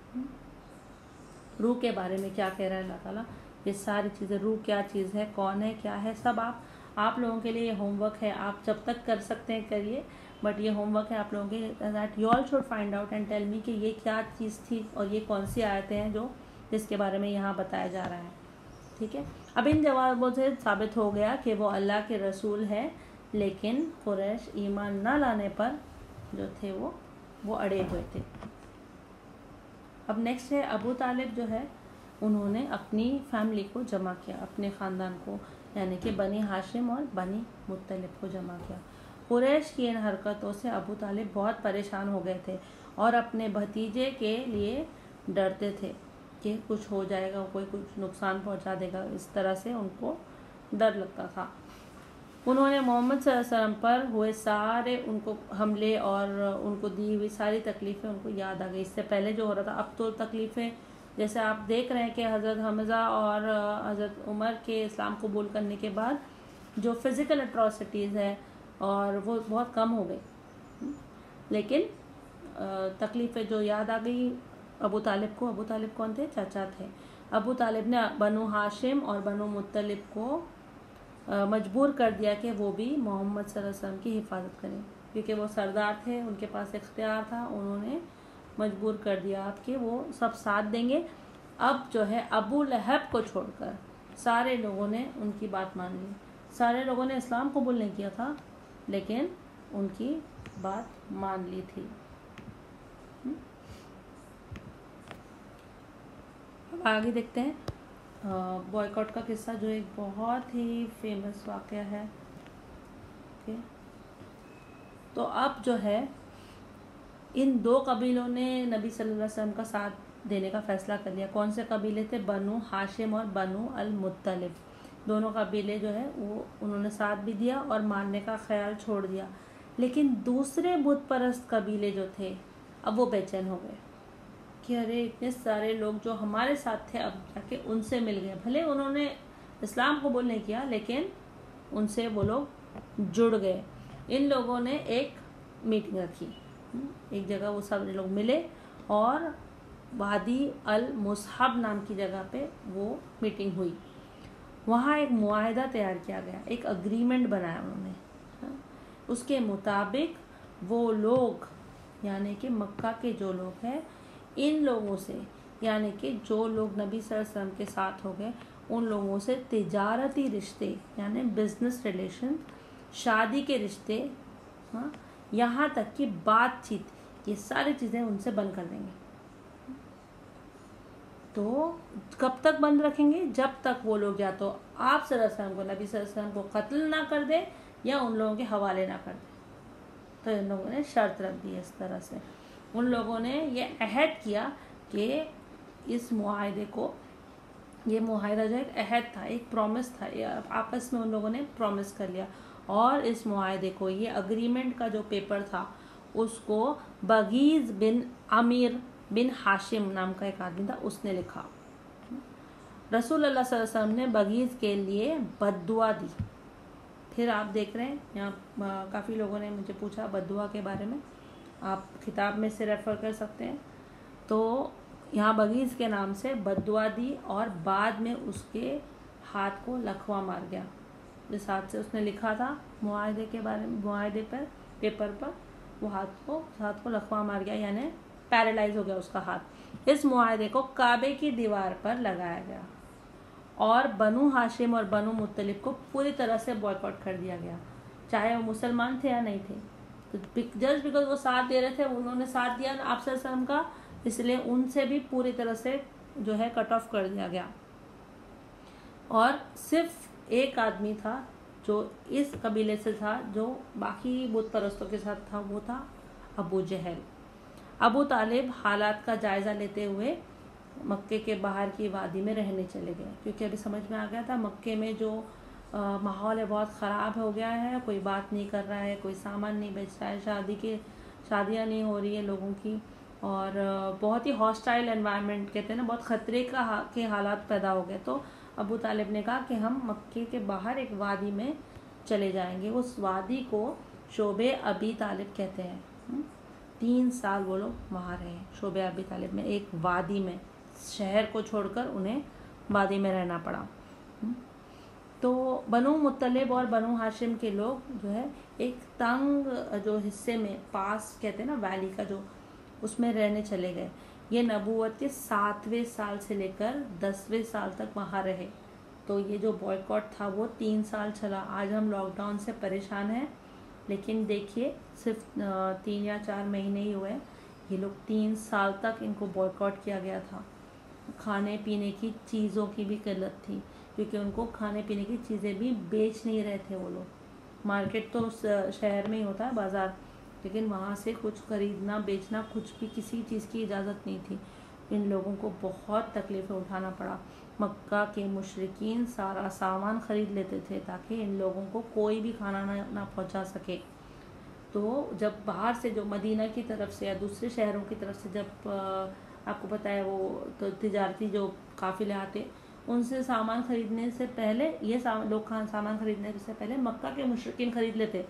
रूह के बारे में क्या कह रहा है अल्लाह ताला, ये सारी चीज़ें, रूह क्या चीज़ है, कौन है, क्या है, सब आप लोगों के लिए ये होमवर्क है। आप जब तक कर सकते हैं करिए, बट ये होमवर्क है आप लोगों के, that you all should find out and tell me कि ये क्या चीज़ थी और ये कौन सी आयतें हैं जो जिसके बारे में यहाँ बताया जा रहा है। ठीक है, अब इन जवाबों से साबित हो गया कि वो अल्लाह के रसूल है, लेकिन कुरैश ईमान न लाने पर जो थे वो अड़े हुए थे। अब नेक्स्ट है अबू तालिब जो है, उन्होंने अपनी फैमिली को जमा किया, अपने ख़ानदान को, यानी कि बनी हाशिम और बनी मुत्तलिब को जमा किया। कुरैश की इन हरकतों से अबू तालिब बहुत परेशान हो गए थे और अपने भतीजे के लिए डरते थे कि कुछ हो जाएगा, कोई कुछ नुकसान पहुंचा देगा, इस तरह से उनको डर लगता था। उन्होंने मोहम्मद सल्लल्लाहु अलैहि वसल्लम पर हुए सारे उनको हमले और उनको दी हुई सारी तकलीफ़ें उनको याद आ गई। इससे पहले जो हो रहा था, अब तो तकलीफ़ें जैसे आप देख रहे हैं कि हज़रत हमज़ा और हज़रत उमर के इस्लाम कबूल करने के बाद जो फ़िज़िकल अट्रॉसिटीज़ है और वो बहुत कम हो गई, लेकिन तकलीफ़ें जो याद आ गई अबू तालिब को। अबू तालिब कौन थे? चाचा थे। अबू तालिब ने बनु हाशिम और बनु मुत्तलिब को मजबूर कर दिया कि वो भी मोहम्मद सल्लल्लाहु अलैहि वसल्लम की हिफाजत करें, क्योंकि वो सरदार थे, उनके पास इख्तियार था। उन्होंने मजबूर कर दिया आप कि वो सब साथ देंगे। अब जो है अबू लहब को छोड़कर सारे लोगों ने उनकी बात मान ली। सारे लोगों ने इस्लाम कबूल नहीं किया था, लेकिन उनकी बात मान ली थी। अब आगे देखते हैं बॉयकॉट का किस्सा, जो एक बहुत ही फेमस वाक़या है। ओके, तो अब जो है इन दो कबीलों ने नबी सल्लल्लाहु अलैहि वसल्लम का साथ देने का फ़ैसला कर लिया। कौन से कबीले थे? बनु हाशिम और बनु अल मुत्तलिब। दोनों कबीले जो है वो उन्होंने साथ भी दिया और मारने का ख्याल छोड़ दिया। लेकिन दूसरे बुत परस्त कबीले जो थे, अब वो बेचैन हो गए कि अरे इतने सारे लोग जो हमारे साथ थे अब जाके उनसे मिल गए। भले उन्होंने इस्लाम कबूल नहीं किया, लेकिन उनसे वो लोग जुड़ गए। इन लोगों ने एक मीटिंग रखी, एक जगह वो सब लोग मिले और वादी अल मुसहब नाम की जगह पे वो मीटिंग हुई। वहाँ एक मुआहदा तैयार किया गया, एक अग्रीमेंट बनाया उन्होंने। उसके मुताबिक वो लोग, यानी कि मक्का के जो लोग हैं, इन लोगों से, यानी कि जो लोग नबी सल्लल्लाहु अलैहि वसल्लम के साथ हो गए, उन लोगों से तिजारती रिश्ते, यानी बिजनेस रिलेशन, शादी के रिश्ते, हाँ, यहाँ तक कि बातचीत, ये सारी चीज़ें उनसे बंद कर देंगे। तो कब तक बंद रखेंगे? जब तक वो लोग या तो आप सल्लल्लाहु अलैहि वसल्लम को, नबी सल्लल्लाहु अलैहि वसल्लम को कत्ल ना कर दे या उन लोगों के हवाले ना कर दे। तो इन लोगों ने शर्त रख दी इस तरह से। उन लोगों ने ये अहद किया कि इस मुआहदे को, ये मुआहदा जो एक अहद था, एक प्रॉमिस था, आपस में उन लोगों ने प्रॉमिस कर लिया। और इस मुआहदे को, ये अग्रीमेंट का जो पेपर था, उसको बगीज़ बिन आमिर बिन हाशिम नाम का एक आदमी था, उसने लिखा। रसूल अल्लाह सल्लल्लाहु अलैहि वसल्लम ने बगीज़ के लिए बद्दुआ दी। फिर आप देख रहे हैं यहाँ काफ़ी लोगों ने मुझे पूछा बद्दुआ के बारे में, आप किताब में से रेफ़र कर सकते हैं। तो यहाँ बगीज़ के नाम से बद्दुआ दी और बाद में उसके हाथ को लकवा मार गया। जिस हाथ से उसने लिखा था मुआहदे के बारे में, मुआहदे पर पेपर पर, वो हाथ को लकवा मार गया, यानी पैरालाइज हो गया उसका हाथ। इस मुआहदे को काबे की दीवार पर लगाया गया और बनु हाशिम और बनु मुत्तलिब को पूरी तरह से बॉयकॉट कर दिया गया, चाहे वो मुसलमान थे या नहीं थे। तो जस्ट बिकॉज वो साथ दे रहे थे, उन्होंने साथ दिया आप सल्लल्लाहु अलैहि वसल्लम का, इसलिए उनसे भी पूरी तरह से जो है कट ऑफ कर दिया गया। और सिर्फ एक आदमी था जो इस कबीले से था, जो बाकी बुत परस्तों के साथ था, वो था अबू जहल। अबू तालिब हालात का जायज़ा लेते हुए मक्के के बाहर की वादी में रहने चले गए, क्योंकि अभी समझ में आ गया था मक्के में जो माहौल है बहुत ख़राब हो गया है, कोई बात नहीं कर रहा है, कोई सामान नहीं बेच रहा है, शादियाँ नहीं हो रही है लोगों की, और बहुत ही हॉस्टाइल एनवायरनमेंट कहते हैं ना, बहुत ख़तरे के हालात पैदा हो गए। तो अबू तालिब ने कहा कि हम मक्के के बाहर एक वादी में चले जाएंगे। उस वादी को शोबे अबी तालिब कहते हैं। 3 साल वो लोग वहाँ रहे, शोबे अबी तालिब में, एक वादी में। शहर को छोड़कर उन्हें वादी में रहना पड़ा। तो बनु मुत्तलिब और बनु हाशिम के लोग जो है एक तंग जो हिस्से में, पास कहते हैं ना वैली का, जो उसमें रहने चले गए। ये नबूवत के 7वें साल से लेकर 10वें साल तक वहाँ रहे। तो ये जो बॉयकॉट था वो 3 साल चला। आज हम लॉकडाउन से परेशान हैं, लेकिन देखिए सिर्फ 3 या 4 महीने ही हुए, ये लोग 3 साल तक इनको बॉयकॉट किया गया था। खाने पीने की चीज़ों की भी किल्लत थी, क्योंकि उनको खाने पीने की चीज़ें भी बेच नहीं रहे थे वो लोग। मार्केट तो शहर में ही होता है, बाज़ार, लेकिन वहाँ से कुछ खरीदना बेचना कुछ भी किसी चीज़ की इजाज़त नहीं थी। इन लोगों को बहुत तकलीफ़ें उठाना पड़ा। मक्का के मुशरिकीन सारा सामान ख़रीद लेते थे ताकि इन लोगों को कोई भी खाना ना पहुँचा सके। तो जब बाहर से जो मदीना की तरफ से या दूसरे शहरों की तरफ से जब आपको पता है वो तो तिजारती जो काफ़िले आते, उनसे सामान ख़रीदने से पहले ये लोग सामान ख़रीदने से पहले मक्का के मुशरिकीन ख़रीद लेते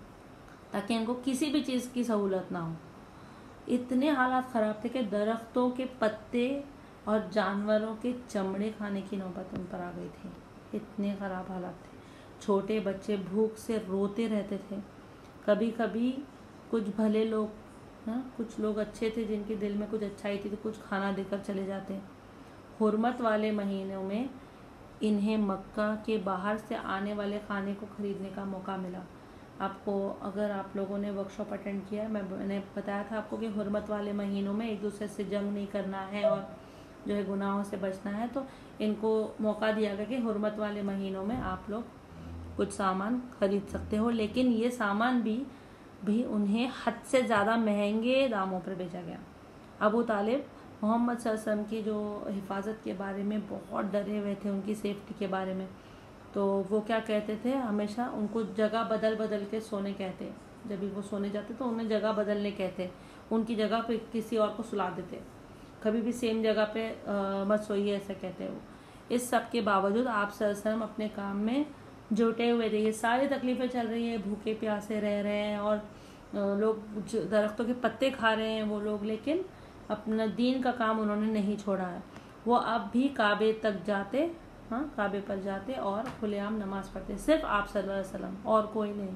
ताकि इनको किसी भी चीज़ की सहूलत ना हो। इतने हालात ख़राब थे कि दरख्तों के पत्ते और जानवरों के चमड़े खाने की नौबत उन पर आ गई थी। इतने ख़राब हालात थे। छोटे बच्चे भूख से रोते रहते थे। कभी कभी कुछ भले लोग, कुछ लोग अच्छे थे जिनके दिल में कुछ अच्छाई थी, तो कुछ खाना देकर चले जाते। हुर्मत वाले महीनों में इन्हें मक्का के बाहर से आने वाले खाने को ख़रीदने का मौका मिला। आपको, अगर आप लोगों ने वर्कशॉप अटेंड किया, मैंने बताया था आपको कि हुर्मत वाले महीनों में एक दूसरे से जंग नहीं करना है और जो है गुनाहों से बचना है। तो इनको मौका दिया गया कि हुर्मत वाले महीनों में आप लोग कुछ सामान ख़रीद सकते हो, लेकिन ये सामान भी उन्हें हद से ज़्यादा महंगे दामों पर बेचा गया। अबू तालिब मोहम्मद सल्लल्लाहु अलैहि वसल्लम की जो हिफाजत के बारे में बहुत डरे हुए थे, उनकी सेफ्टी के बारे में। तो वो क्या कहते थे, हमेशा उनको जगह बदल बदल के सोने कहते। जब भी वो सोने जाते तो उन्हें जगह बदलने कहते, उनकी जगह पे किसी और को सुला देते, कभी भी सेम जगह पे मत सोइए, ऐसा कहते वो। इस सब के बावजूद आप सल्लल्लाहु अलैहि वसल्लम अपने काम में जुटे हुए थे। ये सारी तकलीफ़ें चल रही है, भूखे प्यासे रह रहे हैं और लोग दरख्तों के पत्ते खा रहे हैं वो लोग, लेकिन अपना दीन का काम उन्होंने नहीं छोड़ा है। वो अब भी काबे तक जाते, काबे पर जाते और खुलेआम नमाज पढ़ते, सिर्फ आप सल्लल्लाहु अलैहि वसल्लम, और कोई नहीं।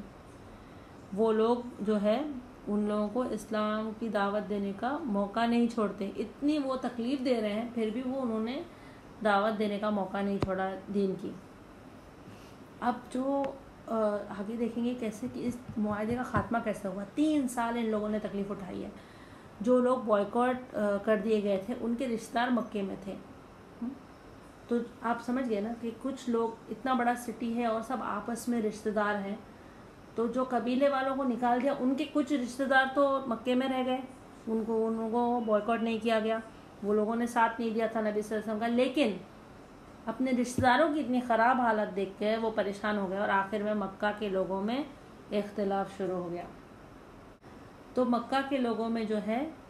वो लोग जो है उन लोगों को इस्लाम की दावत देने का मौका नहीं छोड़ते। इतनी वो तकलीफ़ दे रहे हैं, फिर भी वो उन्होंने दावत देने का मौका नहीं छोड़ा दीन की। अब जो आगे देखेंगे कैसे कि इस मुआहदे का ख़ात्मा कैसे हुआ। 3 साल इन लोगों ने तकलीफ़ उठाई है। जो लोग बॉयकॉट कर दिए गए थे उनके रिश्तेदार मक्के में थे। तो आप समझ गए ना कि कुछ लोग, इतना बड़ा सिटी है और सब आपस में रिश्तेदार हैं, तो जो कबीले वालों को निकाल दिया, उनके कुछ रिश्तेदार तो मक्के में रह गए, उनको बॉयकॉट नहीं किया गया, वो लोगों ने साथ नहीं दिया था नबी सल्लल्लाहु अलैहि वसल्लम का, लेकिन अपने रिश्तेदारों की इतनी ख़राब हालत देख के वो परेशान हो गए और आखिर में मक्का के लोगों में इख्तिलाफ शुरू हो गया। तो मक्का के लोगों में जो है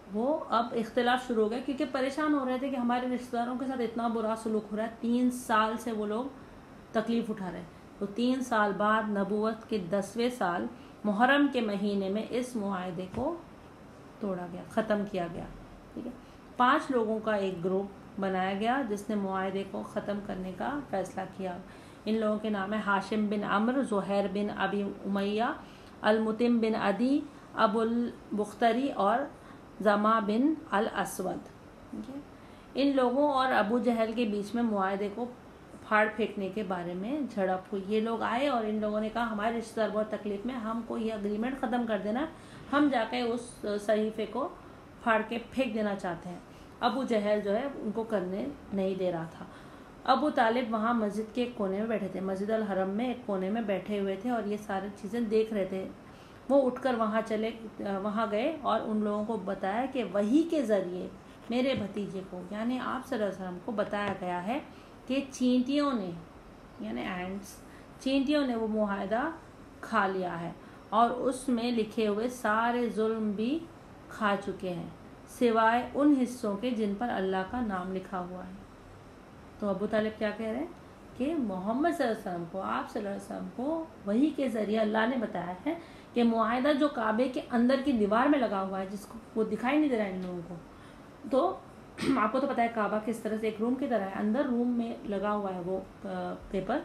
वो अब इख्तिलाफ शुरू हो गया, क्योंकि परेशान हो रहे थे कि हमारे रिश्तेदारों के साथ इतना बुरा सलूक हो रहा है, 3 साल से वो लोग तकलीफ़ उठा रहे हैं। तो 3 साल बाद नबूवत के 10वें साल मुहर्रम के महीने में इस मुआहदे को तोड़ा गया, ख़त्म किया गया। ठीक है, 5 लोगों का एक ग्रुप बनाया गया जिसने मुआहदे को ख़त्म करने का फ़ैसला किया। इन लोगों के नाम है हाशिम बिन अम्र, ज़ुहैर बिन अबी उमैया, अलमुतिम बिन अदी, अबुल बुख्तरी और जमा बिन अल असवद। ठीक है, इन लोगों और अबू जहल के बीच में मुआहदे को फाड़ फेंकने के बारे में झड़प हुई। ये लोग आए और इन लोगों ने कहा हमारे रिश्तेदार बहुत तकलीफ में, हमको ये अग्रीमेंट ख़त्म कर देना, हम जाके उस सहीफे को फाड़ के फेंक देना चाहते हैं। अबू जहल जो है उनको करने नहीं दे रहा था। अबू तालिब वहाँ मस्जिद के एक कोने में बैठे थे, मस्जिद अल हरम में एक कोने में बैठे हुए थे और ये सारी चीज़ें देख रहे थे। वो उठकर वहाँ गए और उन लोगों को बताया कि वही के ज़रिए मेरे भतीजे को यानी आप सल्लल्लाहु अलैहि वसल्लम को बताया गया है कि चींटियों ने यानी एंट्स, चींटियों ने वो मुआहदा खा लिया है और उसमें लिखे हुए सारे जुल्म भी खा चुके हैं, सिवाय उन हिस्सों के जिन पर अल्लाह का नाम लिखा हुआ है। तो अबू तालिब क्या कह रहे हैं कि मोहम्मद सल्लल्लाहु अलैहि वसल्लम को, आप सल्लल्लाहु अलैहि वसल्लम को वही के ज़रिए अल्लाह ने बताया है कि मुआहदा जो काबे के अंदर की दीवार में लगा हुआ है, जिसको वो दिखाई नहीं दे रहा है इन लोगों को, तो आपको तो पता है काबा किस तरह से एक रूम की तरह है, अंदर रूम में लगा हुआ है वो पेपर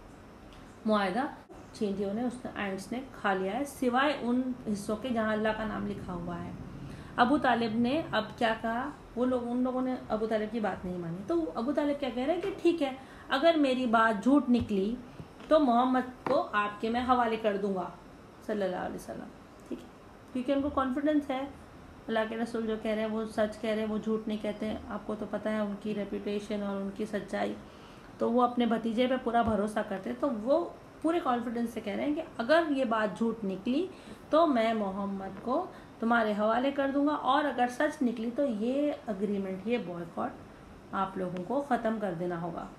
मुआहदा, चींटियों ने एंट्स ने खा लिया है, सिवाय उन हिस्सों के जहाँ अल्लाह का नाम लिखा हुआ है। अबू तालिब ने अब क्या कहा, उन लोगों ने अबू तालिब की बात नहीं मानी। तो अबू तालिब क्या कह रहे हैं कि ठीक है, अगर मेरी बात झूठ निकली तो मोहम्मद को आपके मैं हवाले कर दूंगा सल्लल्लाहु अलैहि वसल्लम। ठीक है, क्योंकि उनको कॉन्फिडेंस है अल्लाह के रसूल जो कह रहे हैं वो सच कह रहे हैं, वो झूठ नहीं कहते हैं। आपको तो पता है उनकी रेपुटेशन और उनकी सच्चाई, तो वो अपने भतीजे पे पूरा भरोसा करते हैं। तो वो पूरे कॉन्फिडेंस से कह रहे हैं कि अगर ये बात झूठ निकली तो मैं मोहम्मद को तुम्हारे हवाले कर दूंगा, और अगर सच निकली तो ये अग्रीमेंट, ये बॉयकॉट आप लोगों को ख़त्म कर देना होगा।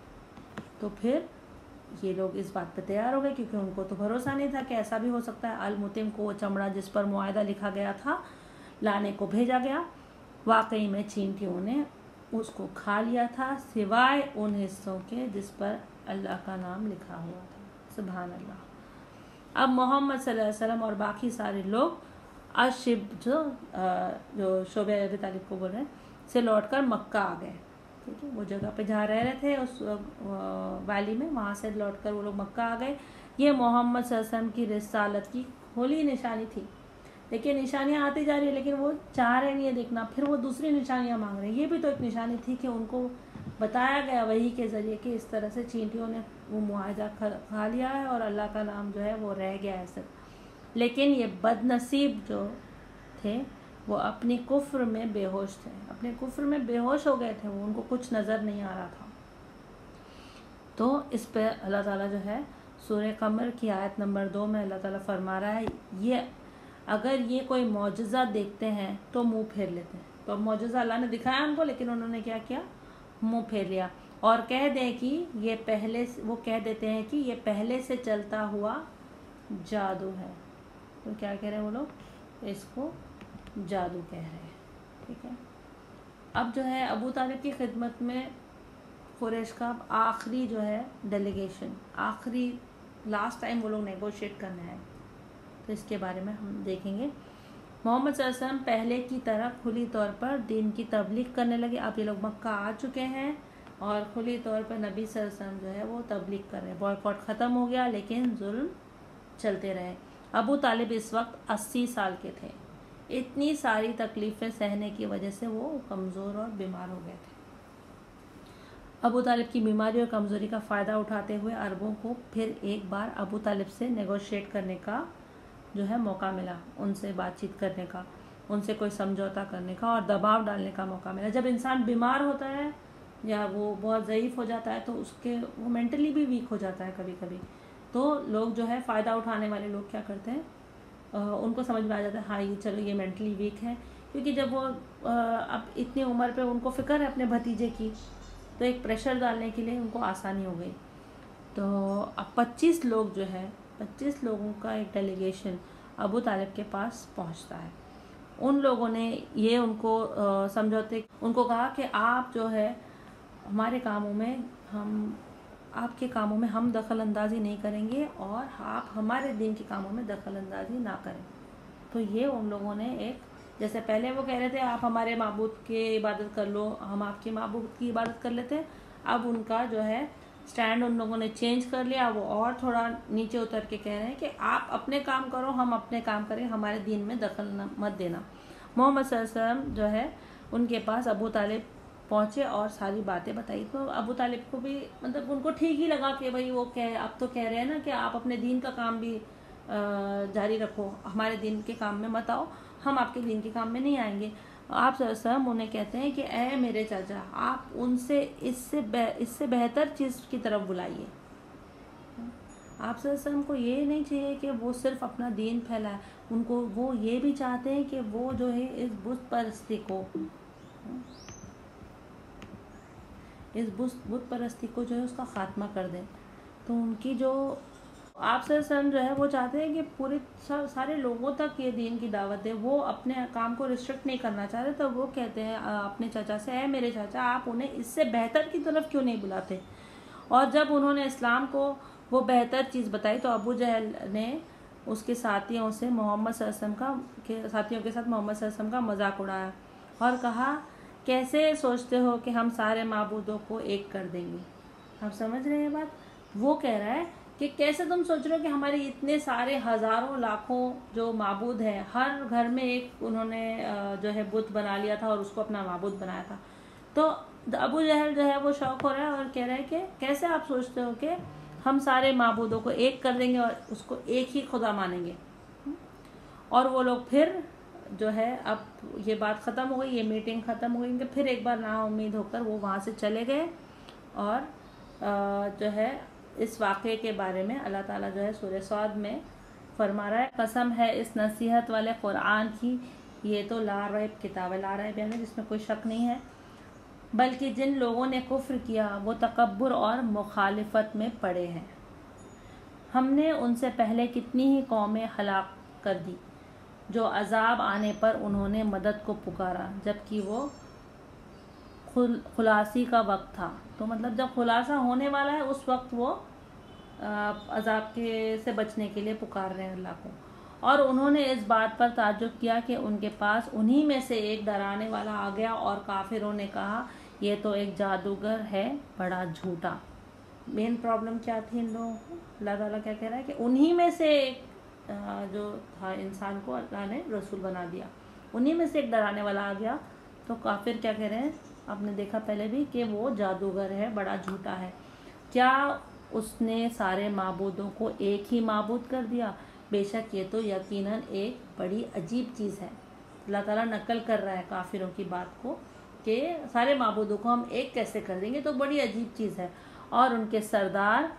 तो फिर ये लोग इस बात पे तैयार हो गए, क्योंकि उनको तो भरोसा नहीं था कि ऐसा भी हो सकता है। अल-मुतिम को वो चमड़ा जिस पर मुआहदा लिखा गया था लाने को भेजा गया, वाकई में चींटियों ने उसको खा लिया था, सिवाय उन हिस्सों के जिस पर अल्लाह का नाम लिखा हुआ था। सुभान अल्लाह। अब मोहम्मद सल्लल्लाहु अलैहि वसल्लम और बाकी सारे लोग अशिब जो शोबे अबी तालिब को बोल रहे हैं से लौटकर मक्का आ गए। ठीक है, वो जगह पे जहाँ रह रहे थे उस वैली में, वहाँ से लौटकर वो लोग मक्का आ गए। ये मोहम्मद सल्लल्लाहु अलैहि वसल्लम की रिसालत की खुली निशानी थी। देखिए निशानियाँ आती जा रही है, लेकिन वो चाह रहे नहीं है देखना, फिर वो दूसरी निशानियाँ मांग रहे हैं। ये भी तो एक निशानी थी कि उनको बताया गया वही के ज़रिए कि इस तरह से चींटियों ने वो मुआहदा खा लिया है और अल्लाह का नाम जो है वो रह गया है सिर्फ। लेकिन ये बदनसीब जो थे वो अपनी कुफ्र में बेहोश थे, अपने कुफ्र में बेहोश हो गए थे, वो उनको कुछ नज़र नहीं आ रहा था। तो इस पर अल्लाह ताला जो है सूरह कमर की आयत नंबर 2 में अल्लाह ताला फरमा रहा है, ये अगर ये कोई मौजज़ा देखते हैं तो मुंह फेर लेते हैं। तो अब मौजज़ा अल्लाह ने दिखाया उनको, लेकिन उन्होंने क्या किया, मुंह फेर लिया और कह दें कि ये पहले, वो कह देते हैं कि ये पहले से चलता हुआ जादू है। तो क्या कह रहे हैं वो लोग, इसको जादू कह रहे हैं। ठीक है, अब जो है अबू तालिब की खिदमत में कुरैश का आखिरी जो है डेलीगेशन, आखिरी लास्ट टाइम वो लोग नेगोशिएट करने हैं, तो इसके बारे में हम देखेंगे। मोहम्मद सल्लल्लाहु अलैहि वसल्लम पहले की तरह खुली तौर पर दीन की तबलीग करने लगे। अब ये लोग मक्का आ चुके हैं और खुली तौर पर नबी सल्लल्लाहु अलैहि वसल्लम जो है वो तबलीग कर रहे हैं। बॉयकॉट ख़त्म हो गया, लेकिन जुल्म चलते रहे। अबू तालिब इस वक्त 80 साल के थे। इतनी सारी तकलीफ़ें सहने की वजह से वो कमज़ोर और बीमार हो गए थे। अबू तालिब की बीमारी और कमज़ोरी का फ़ायदा उठाते हुए अरबों को फिर एक बार अबू तालिब से नेगोशिएट करने का जो है मौका मिला, उनसे बातचीत करने का, उनसे कोई समझौता करने का और दबाव डालने का मौका मिला। जब इंसान बीमार होता है या वो बहुत ज़ईफ़ हो जाता है तो उसके वो मेंटली भी वीक हो जाता है कभी कभी। तो लोग जो है फ़ायदा उठाने वाले लोग क्या करते हैं, उनको समझ में आ जाता है हाँ ये चलो ये मेंटली वीक है, क्योंकि जब वो अब इतनी उम्र पे उनको फ़िक्र है अपने भतीजे की, तो एक प्रेशर डालने के लिए उनको आसानी हो गई। तो अब 25 लोग जो है, 25 लोगों का एक डेलीगेशन अबू तालिब के पास पहुंचता है उन लोगों ने ये उनको समझौते उनको कहा कि आप जो है हमारे कामों में आपके कामों में हम दखल अंदाजी नहीं करेंगे और आप हमारे दीन के कामों में दखल अंदाजी ना करें। तो ये उन लोगों ने एक, जैसे पहले वो कह रहे थे आप हमारे माबूद की इबादत कर लो, हम आपके माबूद की इबादत कर लेते, अब उनका जो है स्टैंड उन लोगों ने चेंज कर लिया। वो और थोड़ा नीचे उतर के कह रहे हैं कि आप अपने काम करो, हम अपने काम करें, हमारे दीन में दखल मत देना। मोहम्मद सल्लल्लाहु अलैहि वसल्लम जो है उनके पास अबू तालिब पहुँचे और सारी बातें बताई। तो अबू तालिब को भी मतलब उनको ठीक ही लगा कि भाई वो अब तो कह रहे हैं ना कि आप अपने दीन का काम भी जारी रखो, हमारे दीन के काम में मत आओ, हम आपके दीन के काम में नहीं आएंगे। आप सल्लल्लाहु उन्हें कहते हैं कि ए मेरे चाचा, आप उनसे इससे बेहतर चीज़ की तरफ बुलाइए। आप सल्लल्लाहु को ये नहीं चाहिए कि वो सिर्फ अपना दीन फैलाए, उनको वो ये भी चाहते हैं कि वो जो है इस बुत परस्ती को जो है उसका खात्मा कर दें। तो उनकी जो आप सल्लल्लाहु जो है वो चाहते हैं कि पूरे सारे लोगों तक ये दीन की दावत दे, वो अपने काम को रिस्ट्रिक्ट नहीं करना चाहते। तो वो कहते हैं अपने चाचा से, है मेरे चाचा, आप उन्हें इससे बेहतर की तरफ क्यों नहीं बुलाते। और जब उन्होंने इस्लाम को वो बेहतर चीज़ बताई तो अबू जहल ने उसके साथियों से मोहम्मद सल्लल्लाहु अलैहि वसल्लम साथियों के साथ मोहम्मद सल्लल्लाहु अलैहि वसल्लम का मजाक उड़ाया और कहा, कैसे सोचते हो कि हम सारे माबूदों को एक कर देंगे। आप समझ रहे हैं बात। वो कह रहा है कि कैसे तुम सोच रहे हो कि हमारे इतने सारे हज़ारों लाखों जो माबूद हैं, हर घर में एक उन्होंने जो है बुत बना लिया था और उसको अपना माबूद बनाया था। तो अबू जहल जो है वो शौक हो रहा है और कह रहा है कि कैसे आप सोचते हो कि हम सारे माबूदों को एक कर देंगे और उसको एक ही खुदा मानेंगे। और वो लोग फिर जो है, अब ये बात ख़त्म हो गई, ये मीटिंग ख़त्म हो गई, फिर एक बार नाउम्मीद होकर वो वहाँ से चले गए। और जो है इस वाक़े के बारे में अल्लाह ताला जो है सूरह सौद में फरमा रहा है, कसम है इस नसीहत वाले क़ुरआन की, ये तो ला रैब किताब है, ला रैब यानी जिसमें कोई शक नहीं है, बल्कि जिन लोगों ने कुफ्र किया वो तकब्बुर और मुखालिफत में पड़े हैं। हमने उनसे पहले कितनी ही कौमें हलाक कर दी जो अजाब आने पर उन्होंने मदद को पुकारा जबकि वो खुलासी का वक्त था। तो मतलब जब खुलासा होने वाला है उस वक्त वो अजाब के से बचने के लिए पुकार रहे हैं अल्लाह को। और उन्होंने इस बात पर ताज्जुब किया कि उनके पास उन्हीं में से एक डराने वाला आ गया और काफिरों ने कहा, ये तो एक जादूगर है बड़ा झूठा। मेन प्रॉब्लम क्या थी इन लोगों को, अल्लाह ताला क्या कह रहा है कि उन्हीं में से एक जो था इंसान को अल्लाह ने रसूल बना दिया, उन्हीं में से एक डराने वाला आ गया। तो काफिर क्या कह रहे हैं, आपने देखा पहले भी कि वो जादूगर है बड़ा झूठा है। क्या उसने सारे माबूदों को एक ही माबूद कर दिया, बेशक ये तो यकीनन एक बड़ी अजीब चीज़ है। अल्लाह ताला नकल कर रहा है काफिरों की बात को कि सारे माबूदों को हम एक कैसे कर देंगे, तो बड़ी अजीब चीज़ है। और उनके सरदार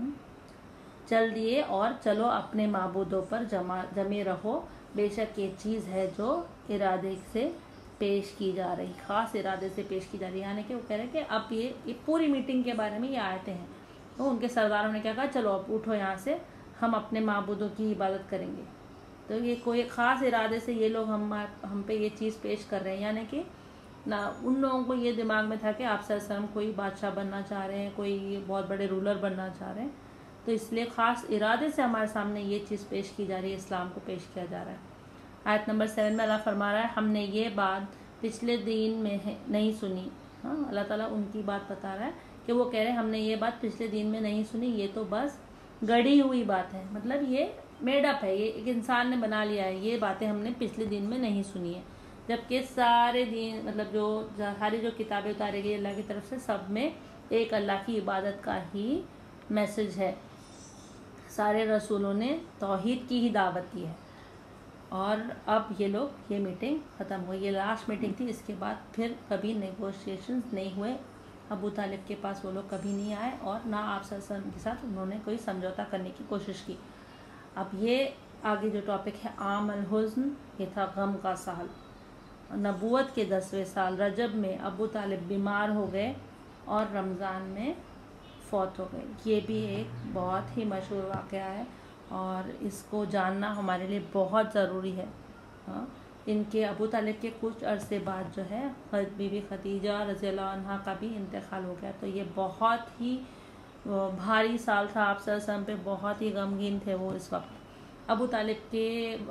चल दिए और चलो अपने माबूदों पर जमे रहो, बेशक ये चीज़ है जो इरादे से पेश की जा रही, ख़ास इरादे से पेश की जा रही। यानी कि वो कह रहे हैं कि अब ये पूरी मीटिंग के बारे में ये आयतें हैं। तो उनके सरदारों ने क्या कहा, चलो अब उठो यहाँ से, हम अपने माबूदों की इबादत करेंगे। तो ये कोई ख़ास इरादे से ये लोग हम पे ये चीज़ पेश कर रहे हैं। यानी कि ना उन लोगों को ये दिमाग में था कि आप सल्लम कोई बादशाह बनना चाह रहे हैं, कोई बहुत बड़े रूलर बनना चाह रहे हैं, तो इसलिए ख़ास इरादे से हमारे सामने ये चीज़ पेश की जा रही है, इस्लाम को पेश किया जा रहा है। आयत नंबर 7 में अल्लाह फरमा रहा है, हमने ये बात पिछले दिन में नहीं सुनी। हाँ, अल्लाह ताला उनकी बात बता रहा है कि वो कह रहे हैं हमने ये बात पिछले दिन में नहीं सुनी, ये तो बस गढ़ी हुई बात है, मतलब ये मेडअप है, ये एक इंसान ने बना लिया है, ये बातें हमने पिछले दिन में नहीं सुनी है। जबकि सारे दिन मतलब जो सारी जो किताबें उतारी गई अल्लाह की तरफ से, सब में एक अल्लाह की इबादत का ही मैसेज है। सारे रसूलों ने तौहीद की ही दावत दी है। और अब ये लोग, ये मीटिंग ख़त्म हुई, ये लास्ट मीटिंग थी, इसके बाद फिर कभी नेगोशिएशंस नहीं हुए। अबू तालिब के पास वो लोग कभी नहीं आए और ना आप सल्लल्लाहु के साथ उन्होंने कोई समझौता करने की कोशिश की। अब ये आगे जो टॉपिक है आम अल हुज़्न, ये था गम का साल। नबूवत के 10वें साल रजब में अबू तालिब बीमार हो गए और रमज़ान में फौत हो गए। ये भी एक बहुत ही मशहूर वाक़या है और इसको जानना हमारे लिए बहुत ज़रूरी है। हाँ, इनके अबू तालिब के कुछ अरसे बाद जो है बीबी खदीजा रज़ियल्लाहु अन्हा का भी इंतकाल हो गया। तो ये बहुत ही भारी साल था आप सल्लल्लाहु पे, बहुत ही गमगीन थे वो इस वक्त। अबू तालिब के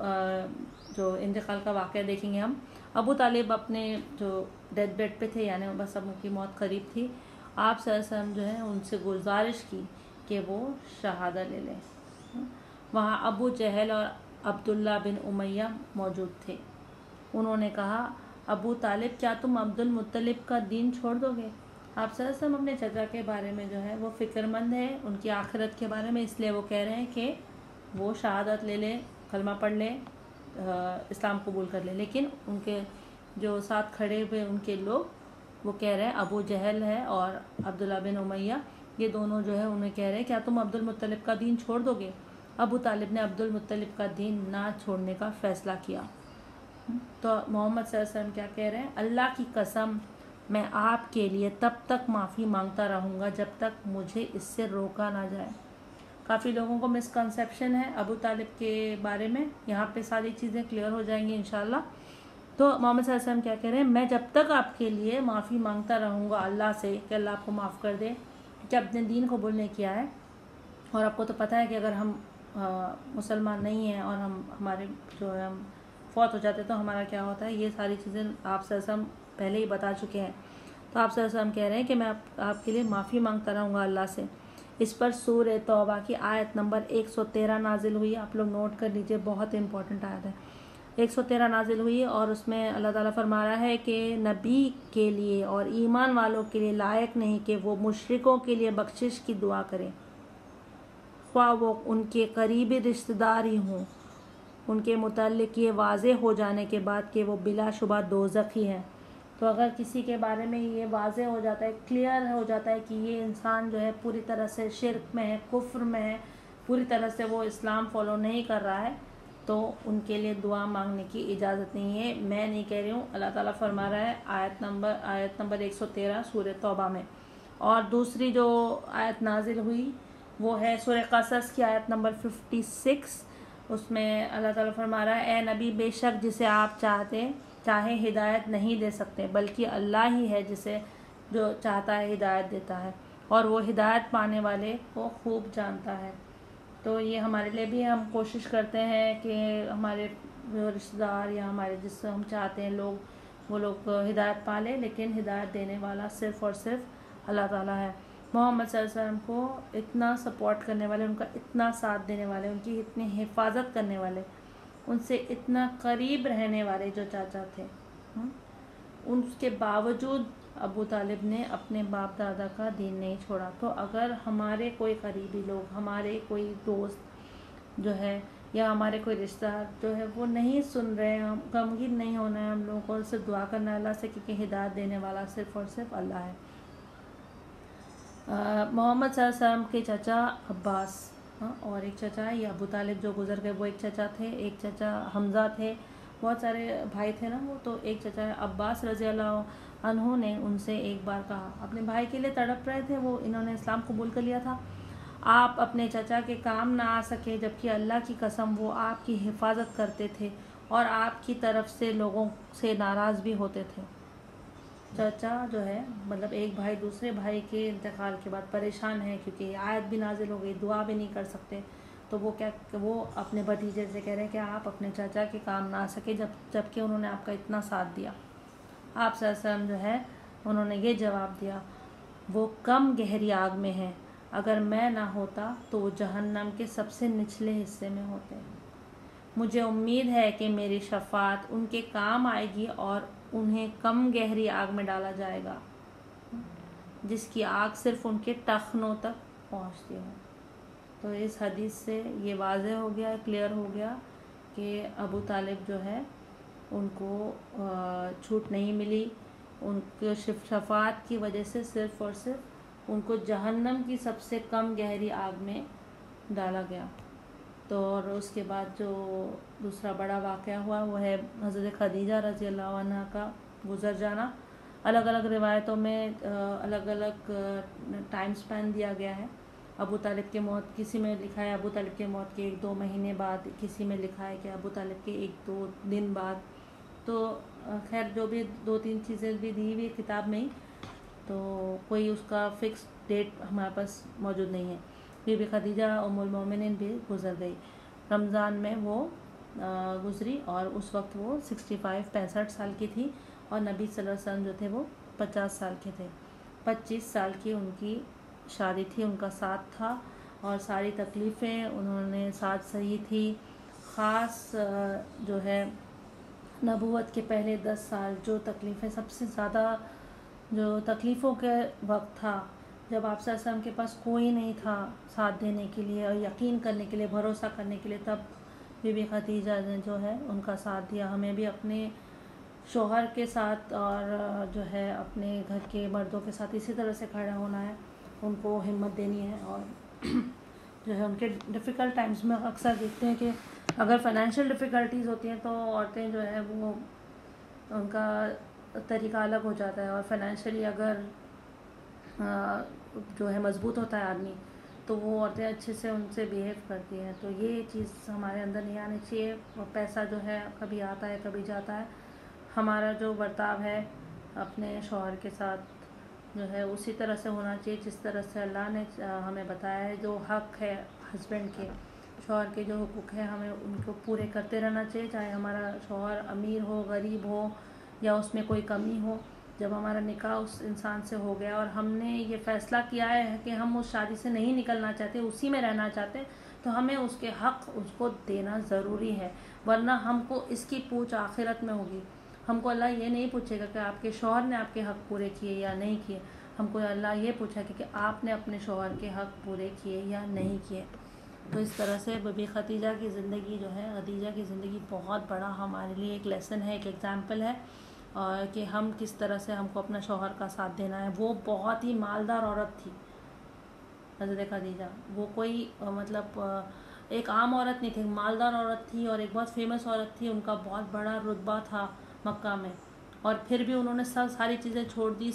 जो इंतकाल का वाक़या देखेंगे हम। अबू तालिब अपने जो डेथ बेड पे थे, यानी बस अब उनकी मौत करीब थी। आप सल्लल्लाहु जो है उनसे गुजारिश की कि वो शहादा ले लें। वहाँ अबू जहल और अब्दुल्ला बिन उमैया मौजूद थे। उन्होंने कहा, अबू तालिब क्या तुम अब्दुल मुत्तलिब का दीन छोड़ दोगे? आप सल्लल्लाहु अपने चचा के बारे में जो है वो फ़िक्रमंद है, उनकी आखिरत के बारे में, इसलिए वो कह रहे हैं कि वो शहादत ले लें, कलमा पढ़ लें, इस्लाम कबूल कर लें। लेकिन उनके जो साथ खड़े हुए उनके लोग वो कह रहे हैं, अबू जहल है और अब्दुल्ला बिन उमैया, ये दोनों जो है उन्हें कह रहे हैं क्या तुम अब्दुल मुत्तलिब का दीन छोड़ दोगे? अबू तालिब ने अब्दुल मुत्तलिब का दीन ना छोड़ने का फ़ैसला किया। तो मोहम्मद सल्लल्लाहु अलैहि वसल्लम क्या कह रहे हैं, अल्लाह की कसम मैं आपके लिए तब तक माफ़ी मांगता रहूँगा जब तक मुझे इससे रोका ना जाए। काफ़ी लोगों को मिसकंसेप्शन है अबू तालिब के बारे में, यहाँ पे सारी चीज़ें क्लियर हो जाएंगी इंशाल्लाह। तो मोहम्मद सल्लल्लाहु अलैहि वसल्लम क्या कह रहे हैं, मैं जब तक आपके लिए माफ़ी मांगता रहूँगा अल्लाह से कि अल्लाह आपको माफ़ कर दे, कि अपने दीन को कबूल नहीं किया है। और आपको तो पता है कि अगर हम मुसलमान नहीं हैं और हमारे जो है हम फौत हो जाते तो हमारा क्या होता है, ये सारी चीज़ें आप सल्लल्लाहु पहले ही बता चुके हैं। तो आप सल्लल्लाहु कह रहे हैं कि मैं आपके लिए माफ़ी मांगता रहूँगा अल्लाह से। इस पर सूरह तौबा की आयत नंबर 113 नाजिल हुई। आप लोग नोट कर लीजिए, बहुत इंपॉर्टेंट आयत है। 113 नाजिल हुई और उसमें अल्लाह ताला फरमा रहा है कि नबी के लिए और ईमान वालों के लिए लायक नहीं कि वो मुशरिकों के लिए बख्शिश की दुआ करें, ख्वाह वो उनके करीबी रिश्तेदार ही हों। उनके मुताल्लिक़ ये वाज़े हो जाने के बाद कि वो बिलाशुबा दोज़खी हैं। तो अगर किसी के बारे में ये वाज़े हो जाता है, क्लियर हो जाता है कि ये इंसान जो है पूरी तरह से शिर्क में है, कुफ्र में है, पूरी तरह से वो इस्लाम फॉलो नहीं कर रहा है, तो उनके लिए दुआ मांगने की इजाज़त नहीं है। मैं नहीं कह रही हूँ, अल्लाह ताला फरमा रहा है आयत नंबर 113 सूरह तौबा में। और दूसरी जो आयत नाजिल हुई वो है सूरह क़सस की आयत नंबर 56। उसमें अल्लाह ताला फरमा रहा है, ए नबी बेशक जिसे आप चाहे हिदायत नहीं दे सकते, बल्कि अल्लाह ही है जिसे जो चाहता है हिदायत देता है, और वो हिदायत पाने वाले को खूब जानता है। तो ये हमारे लिए भी हम कोशिश करते हैं कि हमारे जो रिश्तेदार या हमारे जिससे हम चाहते हैं लोग, वो लोग हिदायत पा लें, लेकिन हिदायत देने वाला सिर्फ़ और सिर्फ अल्लाह ताला है। मोहम्मद सल्लल्लाहु अलैहि वसल्लम को इतना सपोर्ट करने वाले, उनका इतना साथ देने वाले, उनकी इतनी हिफाजत करने वाले, उनसे इतना करीब रहने वाले जो चाचा थे, उनके बावजूद अबू तालिब ने अपने बाप दादा का दीन नहीं छोड़ा। तो अगर हमारे कोई करीबी लोग, हमारे कोई दोस्त जो है या हमारे कोई रिश्तेदार जो है वो नहीं सुन रहे हैं, हम गमगीन नहीं होना है, हम लोगों को सिर्फ दुआ करना है अल्लाह से, क्योंकि हिदायत देने वाला सिर्फ और सिर्फ अल्लाह है। मोहम्मद सल्लल्लाहु अलैहि वसल्लम के चचा अब्बास, और एक चचा है ये अबू तालिब जो गुज़र गए, वो एक चचा थे, एक चचा हमज़ा थे, बहुत सारे भाई थे ना वो। तो एक चचा है अब्बास रज़ियल्लाहु अन्हु ने उनसे एक बार कहा, अपने भाई के लिए तड़प रहे थे वो, इन्होंने इस्लाम कबूल कर लिया था, आप अपने चचा के काम ना आ सके, जबकि अल्लाह की कसम वो आपकी हिफाजत करते थे और आपकी तरफ से लोगों से नाराज़ भी होते थे। चचा जो है मतलब एक भाई दूसरे भाई के इंतकाल के बाद परेशान है, क्योंकि आयत भी नाजिल हो गई, दुआ भी नहीं कर सकते। तो वो अपने भतीजे से कह रहे हैं कि आप अपने चाचा के काम ना आ सके, जबकि उन्होंने आपका इतना साथ दिया। आप सल्लल्लाहु जो है उन्होंने ये जवाब दिया, वो कम गहरी आग में है, अगर मैं ना होता तो वो जहन्नम के सबसे निचले हिस्से में होते। मुझे उम्मीद है कि मेरी शफात उनके काम आएगी और उन्हें कम गहरी आग में डाला जाएगा, जिसकी आग सिर्फ उनके टखनों तक पहुंचती है। तो इस हदीस से ये वाज़ेह हो गया, क्लियर हो गया कि अबू तालिब जो है उनको छूट नहीं मिली, उनके शफात की वजह से सिर्फ़ और सिर्फ उनको जहन्नम की सबसे कम गहरी आग में डाला गया। तो और उसके बाद जो दूसरा बड़ा वाक़या हुआ वो है हज़रत खदीजा रज़ियल्लाहु अन्हा का गुज़र जाना। अलग अलग रिवायतों में अलग अलग टाइम स्पैन दिया गया है। अबू तालिब की मौत, किसी में लिखा है अबू तालिब की मौत के 1-2 महीने बाद, किसी में लिखा है कि अबू तालिब के 1-2 दिन बाद। तो खैर जो भी 2-3 चीज़ें भी दी हुई किताब में ही, तो कोई उसका फिक्स डेट हमारे पास मौजूद नहीं है। बीबी खदीजा उम्मुल मोमिनीन भी गुज़र गई, रमज़ान में वो गुज़री और उस वक्त वो 65 साल की थी और नबी सल्लल्लाहु अलैहि वसल्लम जो थे वो 50 साल के थे। 25 साल की उनकी शादी थी, उनका साथ था और सारी तकलीफ़ें उन्होंने साथ सही थी। ख़ास जो है नबूवत के पहले 10 साल जो तकलीफ़ें सबसे ज़्यादा, जो तकलीफ़ों के वक्त था जब आप सल्लल्लाहु के पास कोई नहीं था साथ देने के लिए और यकीन करने के लिए, भरोसा करने के लिए, तब बीबी खदीजा ने जो है उनका साथ दिया। हमें भी अपने शोहर के साथ और जो है अपने घर के मर्दों के साथ इसी तरह से खड़ा होना है, उनको हिम्मत देनी है। और जो है उनके डिफ़िकल्ट टाइम्स में अक्सर देखते हैं कि अगर फाइनेंशियल डिफ़िकल्टीज़ होती हैं तो औरतें जो है वो उनका तरीका अलग हो जाता है, और फाइनेंशियली अगर जो है मजबूत होता है आदमी तो वो औरतें अच्छे से उनसे बिहेव करती हैं। तो ये चीज़ हमारे अंदर नहीं आनी चाहिए। पैसा जो है कभी आता है कभी जाता है, हमारा जो बर्ताव है अपने शौहर के साथ जो है उसी तरह से होना चाहिए जिस तरह से अल्लाह ने हमें बताया है। जो हक़ है हस्बैंड के, शौहर के जो हुकूक है, हमें उनको पूरे करते रहना चाहिए, चाहे हमारा शौहर अमीर हो, गरीब हो या उसमें कोई कमी हो। जब हमारा निकाह उस इंसान से हो गया और हमने ये फ़ैसला किया है कि हम उस शादी से नहीं निकलना चाहते, उसी में रहना चाहते, तो हमें उसके हक़ उसको देना ज़रूरी है, वरना हमको इसकी पूछ आखिरत में होगी। हमको अल्लाह ये नहीं पूछेगा कि आपके शौहर ने आपके हक़ पूरे किए या नहीं किए, हमको अल्लाह ये पूछेगा कि आपने अपने शौहर के हक़ पूरे किए या नहीं किए। तो इस तरह से बीबी खदीजा की ज़िंदगी जो है, खदीजा की ज़िंदगी बहुत बड़ा हमारे लिए एक लेसन है, एक एग्ज़ाम्पल है, और कि हम किस तरह से हमको अपना शौहर का साथ देना है। वो बहुत ही मालदार औरत थी हज़रत खदीजा, वो कोई मतलब एक आम औरत नहीं थी, मालदार औरत थी और एक बहुत फेमस औरत थी। उनका बहुत बड़ा रुतबा था मक्का में, और फिर भी उन्होंने सारी चीज़ें छोड़ दी,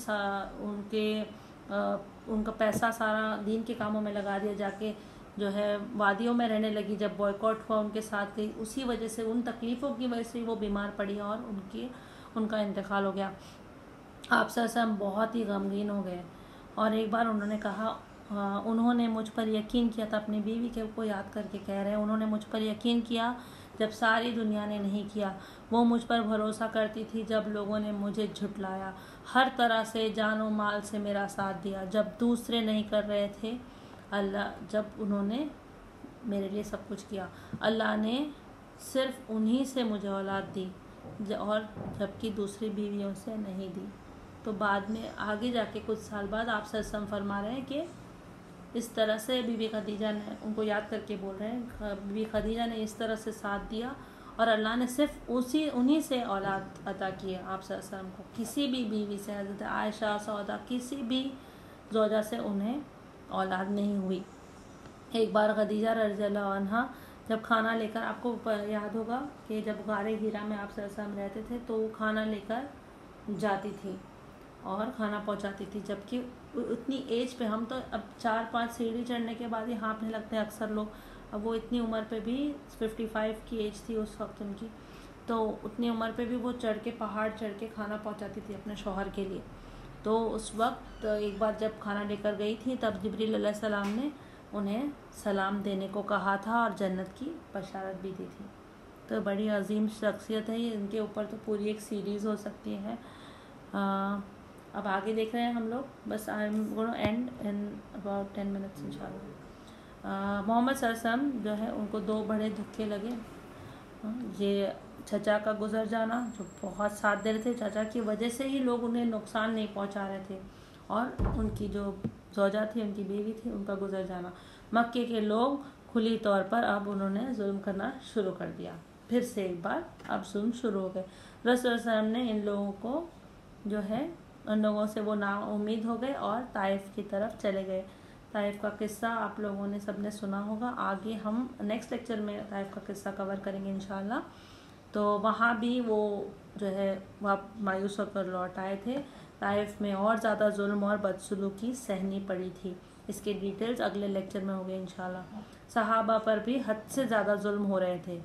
उनका पैसा सारा दीन के कामों में लगा दिया, जाके जो है वादियों में रहने लगी। जब बॉयकॉट हुआ उनके साथ गई, उसी वजह से, उन तकलीफ़ों की वजह से वो बीमार पड़ी और उनका इंतकाल हो गया। आप सल्लल्लाहु बहुत ही गमगीन हो गए और एक बार उन्होंने कहा, उन्होंने मुझ पर यकीन किया था, अपनी बीवी के को याद करके कह रहे हैं, उन्होंने मुझ पर यकीन किया जब सारी दुनिया ने नहीं किया। वो मुझ पर भरोसा करती थी जब लोगों ने मुझे झुटलाया, हर तरह से जानो माल से मेरा साथ दिया जब दूसरे नहीं कर रहे थे। जब उन्होंने मेरे लिए सब कुछ किया, अल्लाह ने सिर्फ उन्हीं से मुझे औलाद दी और जबकि दूसरी बीवियों से नहीं दी। तो बाद में आगे जाके कुछ साल बाद आप सल्लल्लाहु फरमा रहे हैं कि इस तरह से बीबी खदीजा ने, उनको याद करके बोल रहे हैं, बीबी खदीजा ने इस तरह से साथ दिया और अल्लाह ने सिर्फ उन्हीं से औलाद अता की है आप सल्लल्लाहु को। किसी भी बीवी से, हज़रत आयशा, सौदा, किसी भी ज़ौजा से उन्हें औलाद नहीं हुई। एक बार खदीजा रज़ियल्लाहु अन्हा जब खाना लेकर, आपको याद होगा कि जब गारे हीरा में आप सल्लल्लाहु रहते थे तो वो खाना लेकर जाती थी और खाना पहुंचाती थी, जबकि उतनी एज पे, हम तो अब 4-5 सीढ़ी चढ़ने के बाद ही हाँफने लगते हैं अक्सर लोग, अब वो इतनी उम्र पे भी 55 की एज थी उस वक्त उनकी, तो उतनी उम्र पे भी वो चढ़ के, पहाड़ चढ़ के खाना पहुंचाती थी अपने शौहर के लिए। तो उस वक्त एक बार जब खाना लेकर गई थी तब जिब्रील अलैहिस्सलाम ने उन्हें सलाम देने को कहा था और जन्नत की बशारत भी दी थी। तो बड़ी अजीम शख्सियत है ये, इनके ऊपर तो पूरी एक सीरीज़ हो सकती है। अब आगे देख रहे हैं हम लोग, बस I am gonna end in about 10 minutes इंशाल्लाह। मोहम्मद सल्लम जो है उनको 2 बड़े धक्के लगे। ये चचा का गुजर जाना, जो बहुत साथ दे रहे थे, चचा की वजह से ही लोग उन्हें नुकसान नहीं पहुंचा रहे थे, और उनकी जो ज़ौजा थी, उनकी बीवी थी, उनका गुजर जाना। मक्के के लोग खुली तौर पर अब उन्होंने जुल्म करना शुरू कर दिया, फिर से एक बार अब जुल्म शुरू हो गए। रसूल सल्लम ने इन लोगों को जो है, उन लोगों से वो नाउम्मीद हो गए और ताइफ की तरफ चले गए। ताइफ का किस्सा आप लोगों ने सबने सुना होगा, आगे हम नेक्स्ट लेक्चर में ताइफ का किस्सा कवर करेंगे इंशाल्लाह। तो वहाँ भी वो जो है वह मायूस होकर लौट आए थे। ताइफ में और ज़्यादा जुल्म और बदसलूकी सहनी पड़ी थी, इसके डिटेल्स अगले लेक्चर में होंगे इंशाल्लाह। सहाबा पर भी हद से ज़्यादा जुल्म हो रहे थे,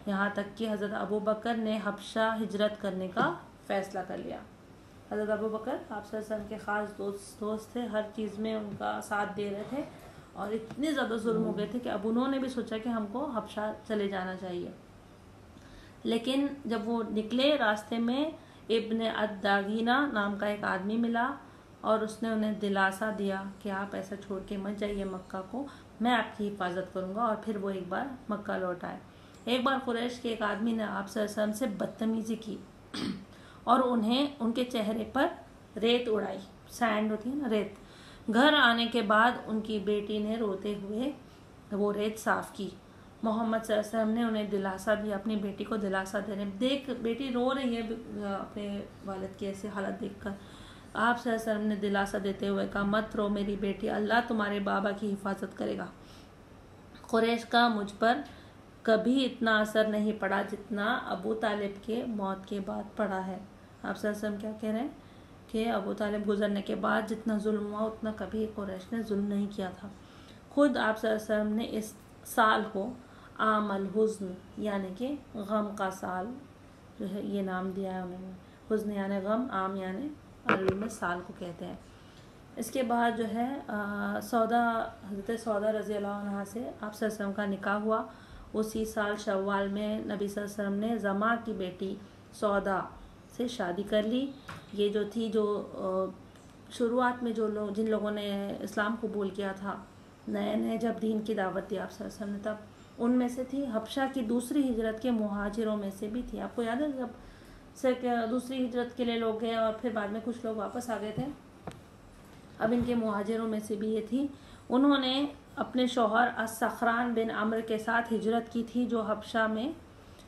यहाँ तक कि हज़रत अबू बकर ने हबशा हिजरत करने का फ़ैसला कर लिया। हज़रत अबू बकर आप सल्लल्लाहु अलैहि वसल्लम के ख़ास दोस्त थे, हर चीज़ में उनका साथ दे रहे थे, और इतने ज़्यादा जुल्म हो गए थे कि अब उन्होंने भी सोचा कि हमको हबशा चले जाना चाहिए। लेकिन जब वो निकले, रास्ते में इब्न अद्दागीना नाम का एक आदमी मिला और उसने उन्हें दिलासा दिया कि आप ऐसा छोड़ के मत जाइए मक्का को, मैं आपकी हिफाजत करूँगा। और फिर वो एक बार मक्का लौट आए। एक बार कुरैश के एक आदमी ने आप सल्लल्लाहु अलैहि वसल्लम से बदतमीज़ी की और उन्हें उनके चेहरे पर रेत उड़ाई, सैंड होती है ना, रेत। घर आने के बाद उनकी बेटी ने रोते हुए वो रेत साफ़ की। मोहम्मद सल्लल्लाहु अलैहि वसल्लम ने उन्हें दिलासा दिया, अपनी बेटी को दिलासा दे रहे, देख बेटी रो रही है अपने वालिद की ऐसी हालत देखकर। आप सल्लल्लाहु अलैहि वसल्लम ने दिलासा देते हुए कहा, मत रो मेरी बेटी, अल्लाह तुम्हारे बाबा की हिफाजत करेगा। कुरैश का मुझ पर कभी इतना असर नहीं पड़ा जितना अबू तालिब के मौत के बाद पड़ा है। आप सल्लल्लाहु अलैहि वसल्लम क्या कह रहे हैं कि अबू तालिब गुजरने के बाद जितना जुल्म हुआ उतना कभी कुरैश ने जुल्म नहीं किया था। खुद आप सल्लल्लाहु अलैहि वसल्लम ने इस साल को आम अल हुज़्न यानी कि गम का साल जो है ये नाम दिया है उन्होंने। हुज़्न यानी गम, आम यानी अरबी में साल को कहते हैं। इसके बाद जो है हज़रत सौदा रज़ी अल्लाह अन्हा से आप सल्लल्लाहु अलैहि वसल्लम का निकाह हुआ। उसी साल शव्वाल में नबी सल्लल्लाहु अलैहि वसल्लम ने ज़मा की बेटी सौदा से शादी कर ली। ये जो थी, जो शुरुआत में जिन लोगों ने इस्लाम कबूल किया था, नए नए जब दीन की दावत दी आप सल्लल्लाहु अलैहि वसल्लम ने, तब उनमें से थी। हबशा की दूसरी हिजरत के मुहाजिरों में से भी थी। आपको याद है जब से दूसरी हिजरत के लिए लोग गए और फिर बाद में कुछ लोग वापस आ गए थे, अब इनके मुहाजिरों में से भी ये थी। उन्होंने अपने शौहर अस-सखरान बिन अम्र के साथ हिजरत की थी, जो हबशा में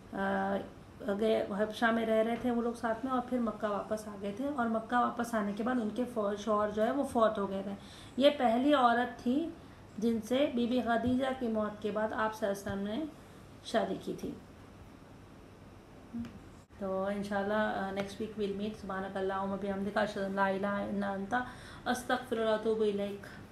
हबशा में रह रहे थे वो लोग साथ में, और फिर मक्का वापस आ गए थे। और मक्का वापस आने के बाद उनके शौहर जो है वो फौत हो गए थे। ये पहली औरत थी जिनसे बीबी खदीजा की मौत के बाद आप सल्लल्लाहु अलैहि वसल्लम ने शादी की थी। तो इंशाल्लाह नेक्स्ट वीक विल मीट। सुब्हानक अल्लाहुम्मा बिहम्दिका अशहदु अन ला इलाहा इल्ला अंता अस्तगफिरुका व अतूबु इलैक।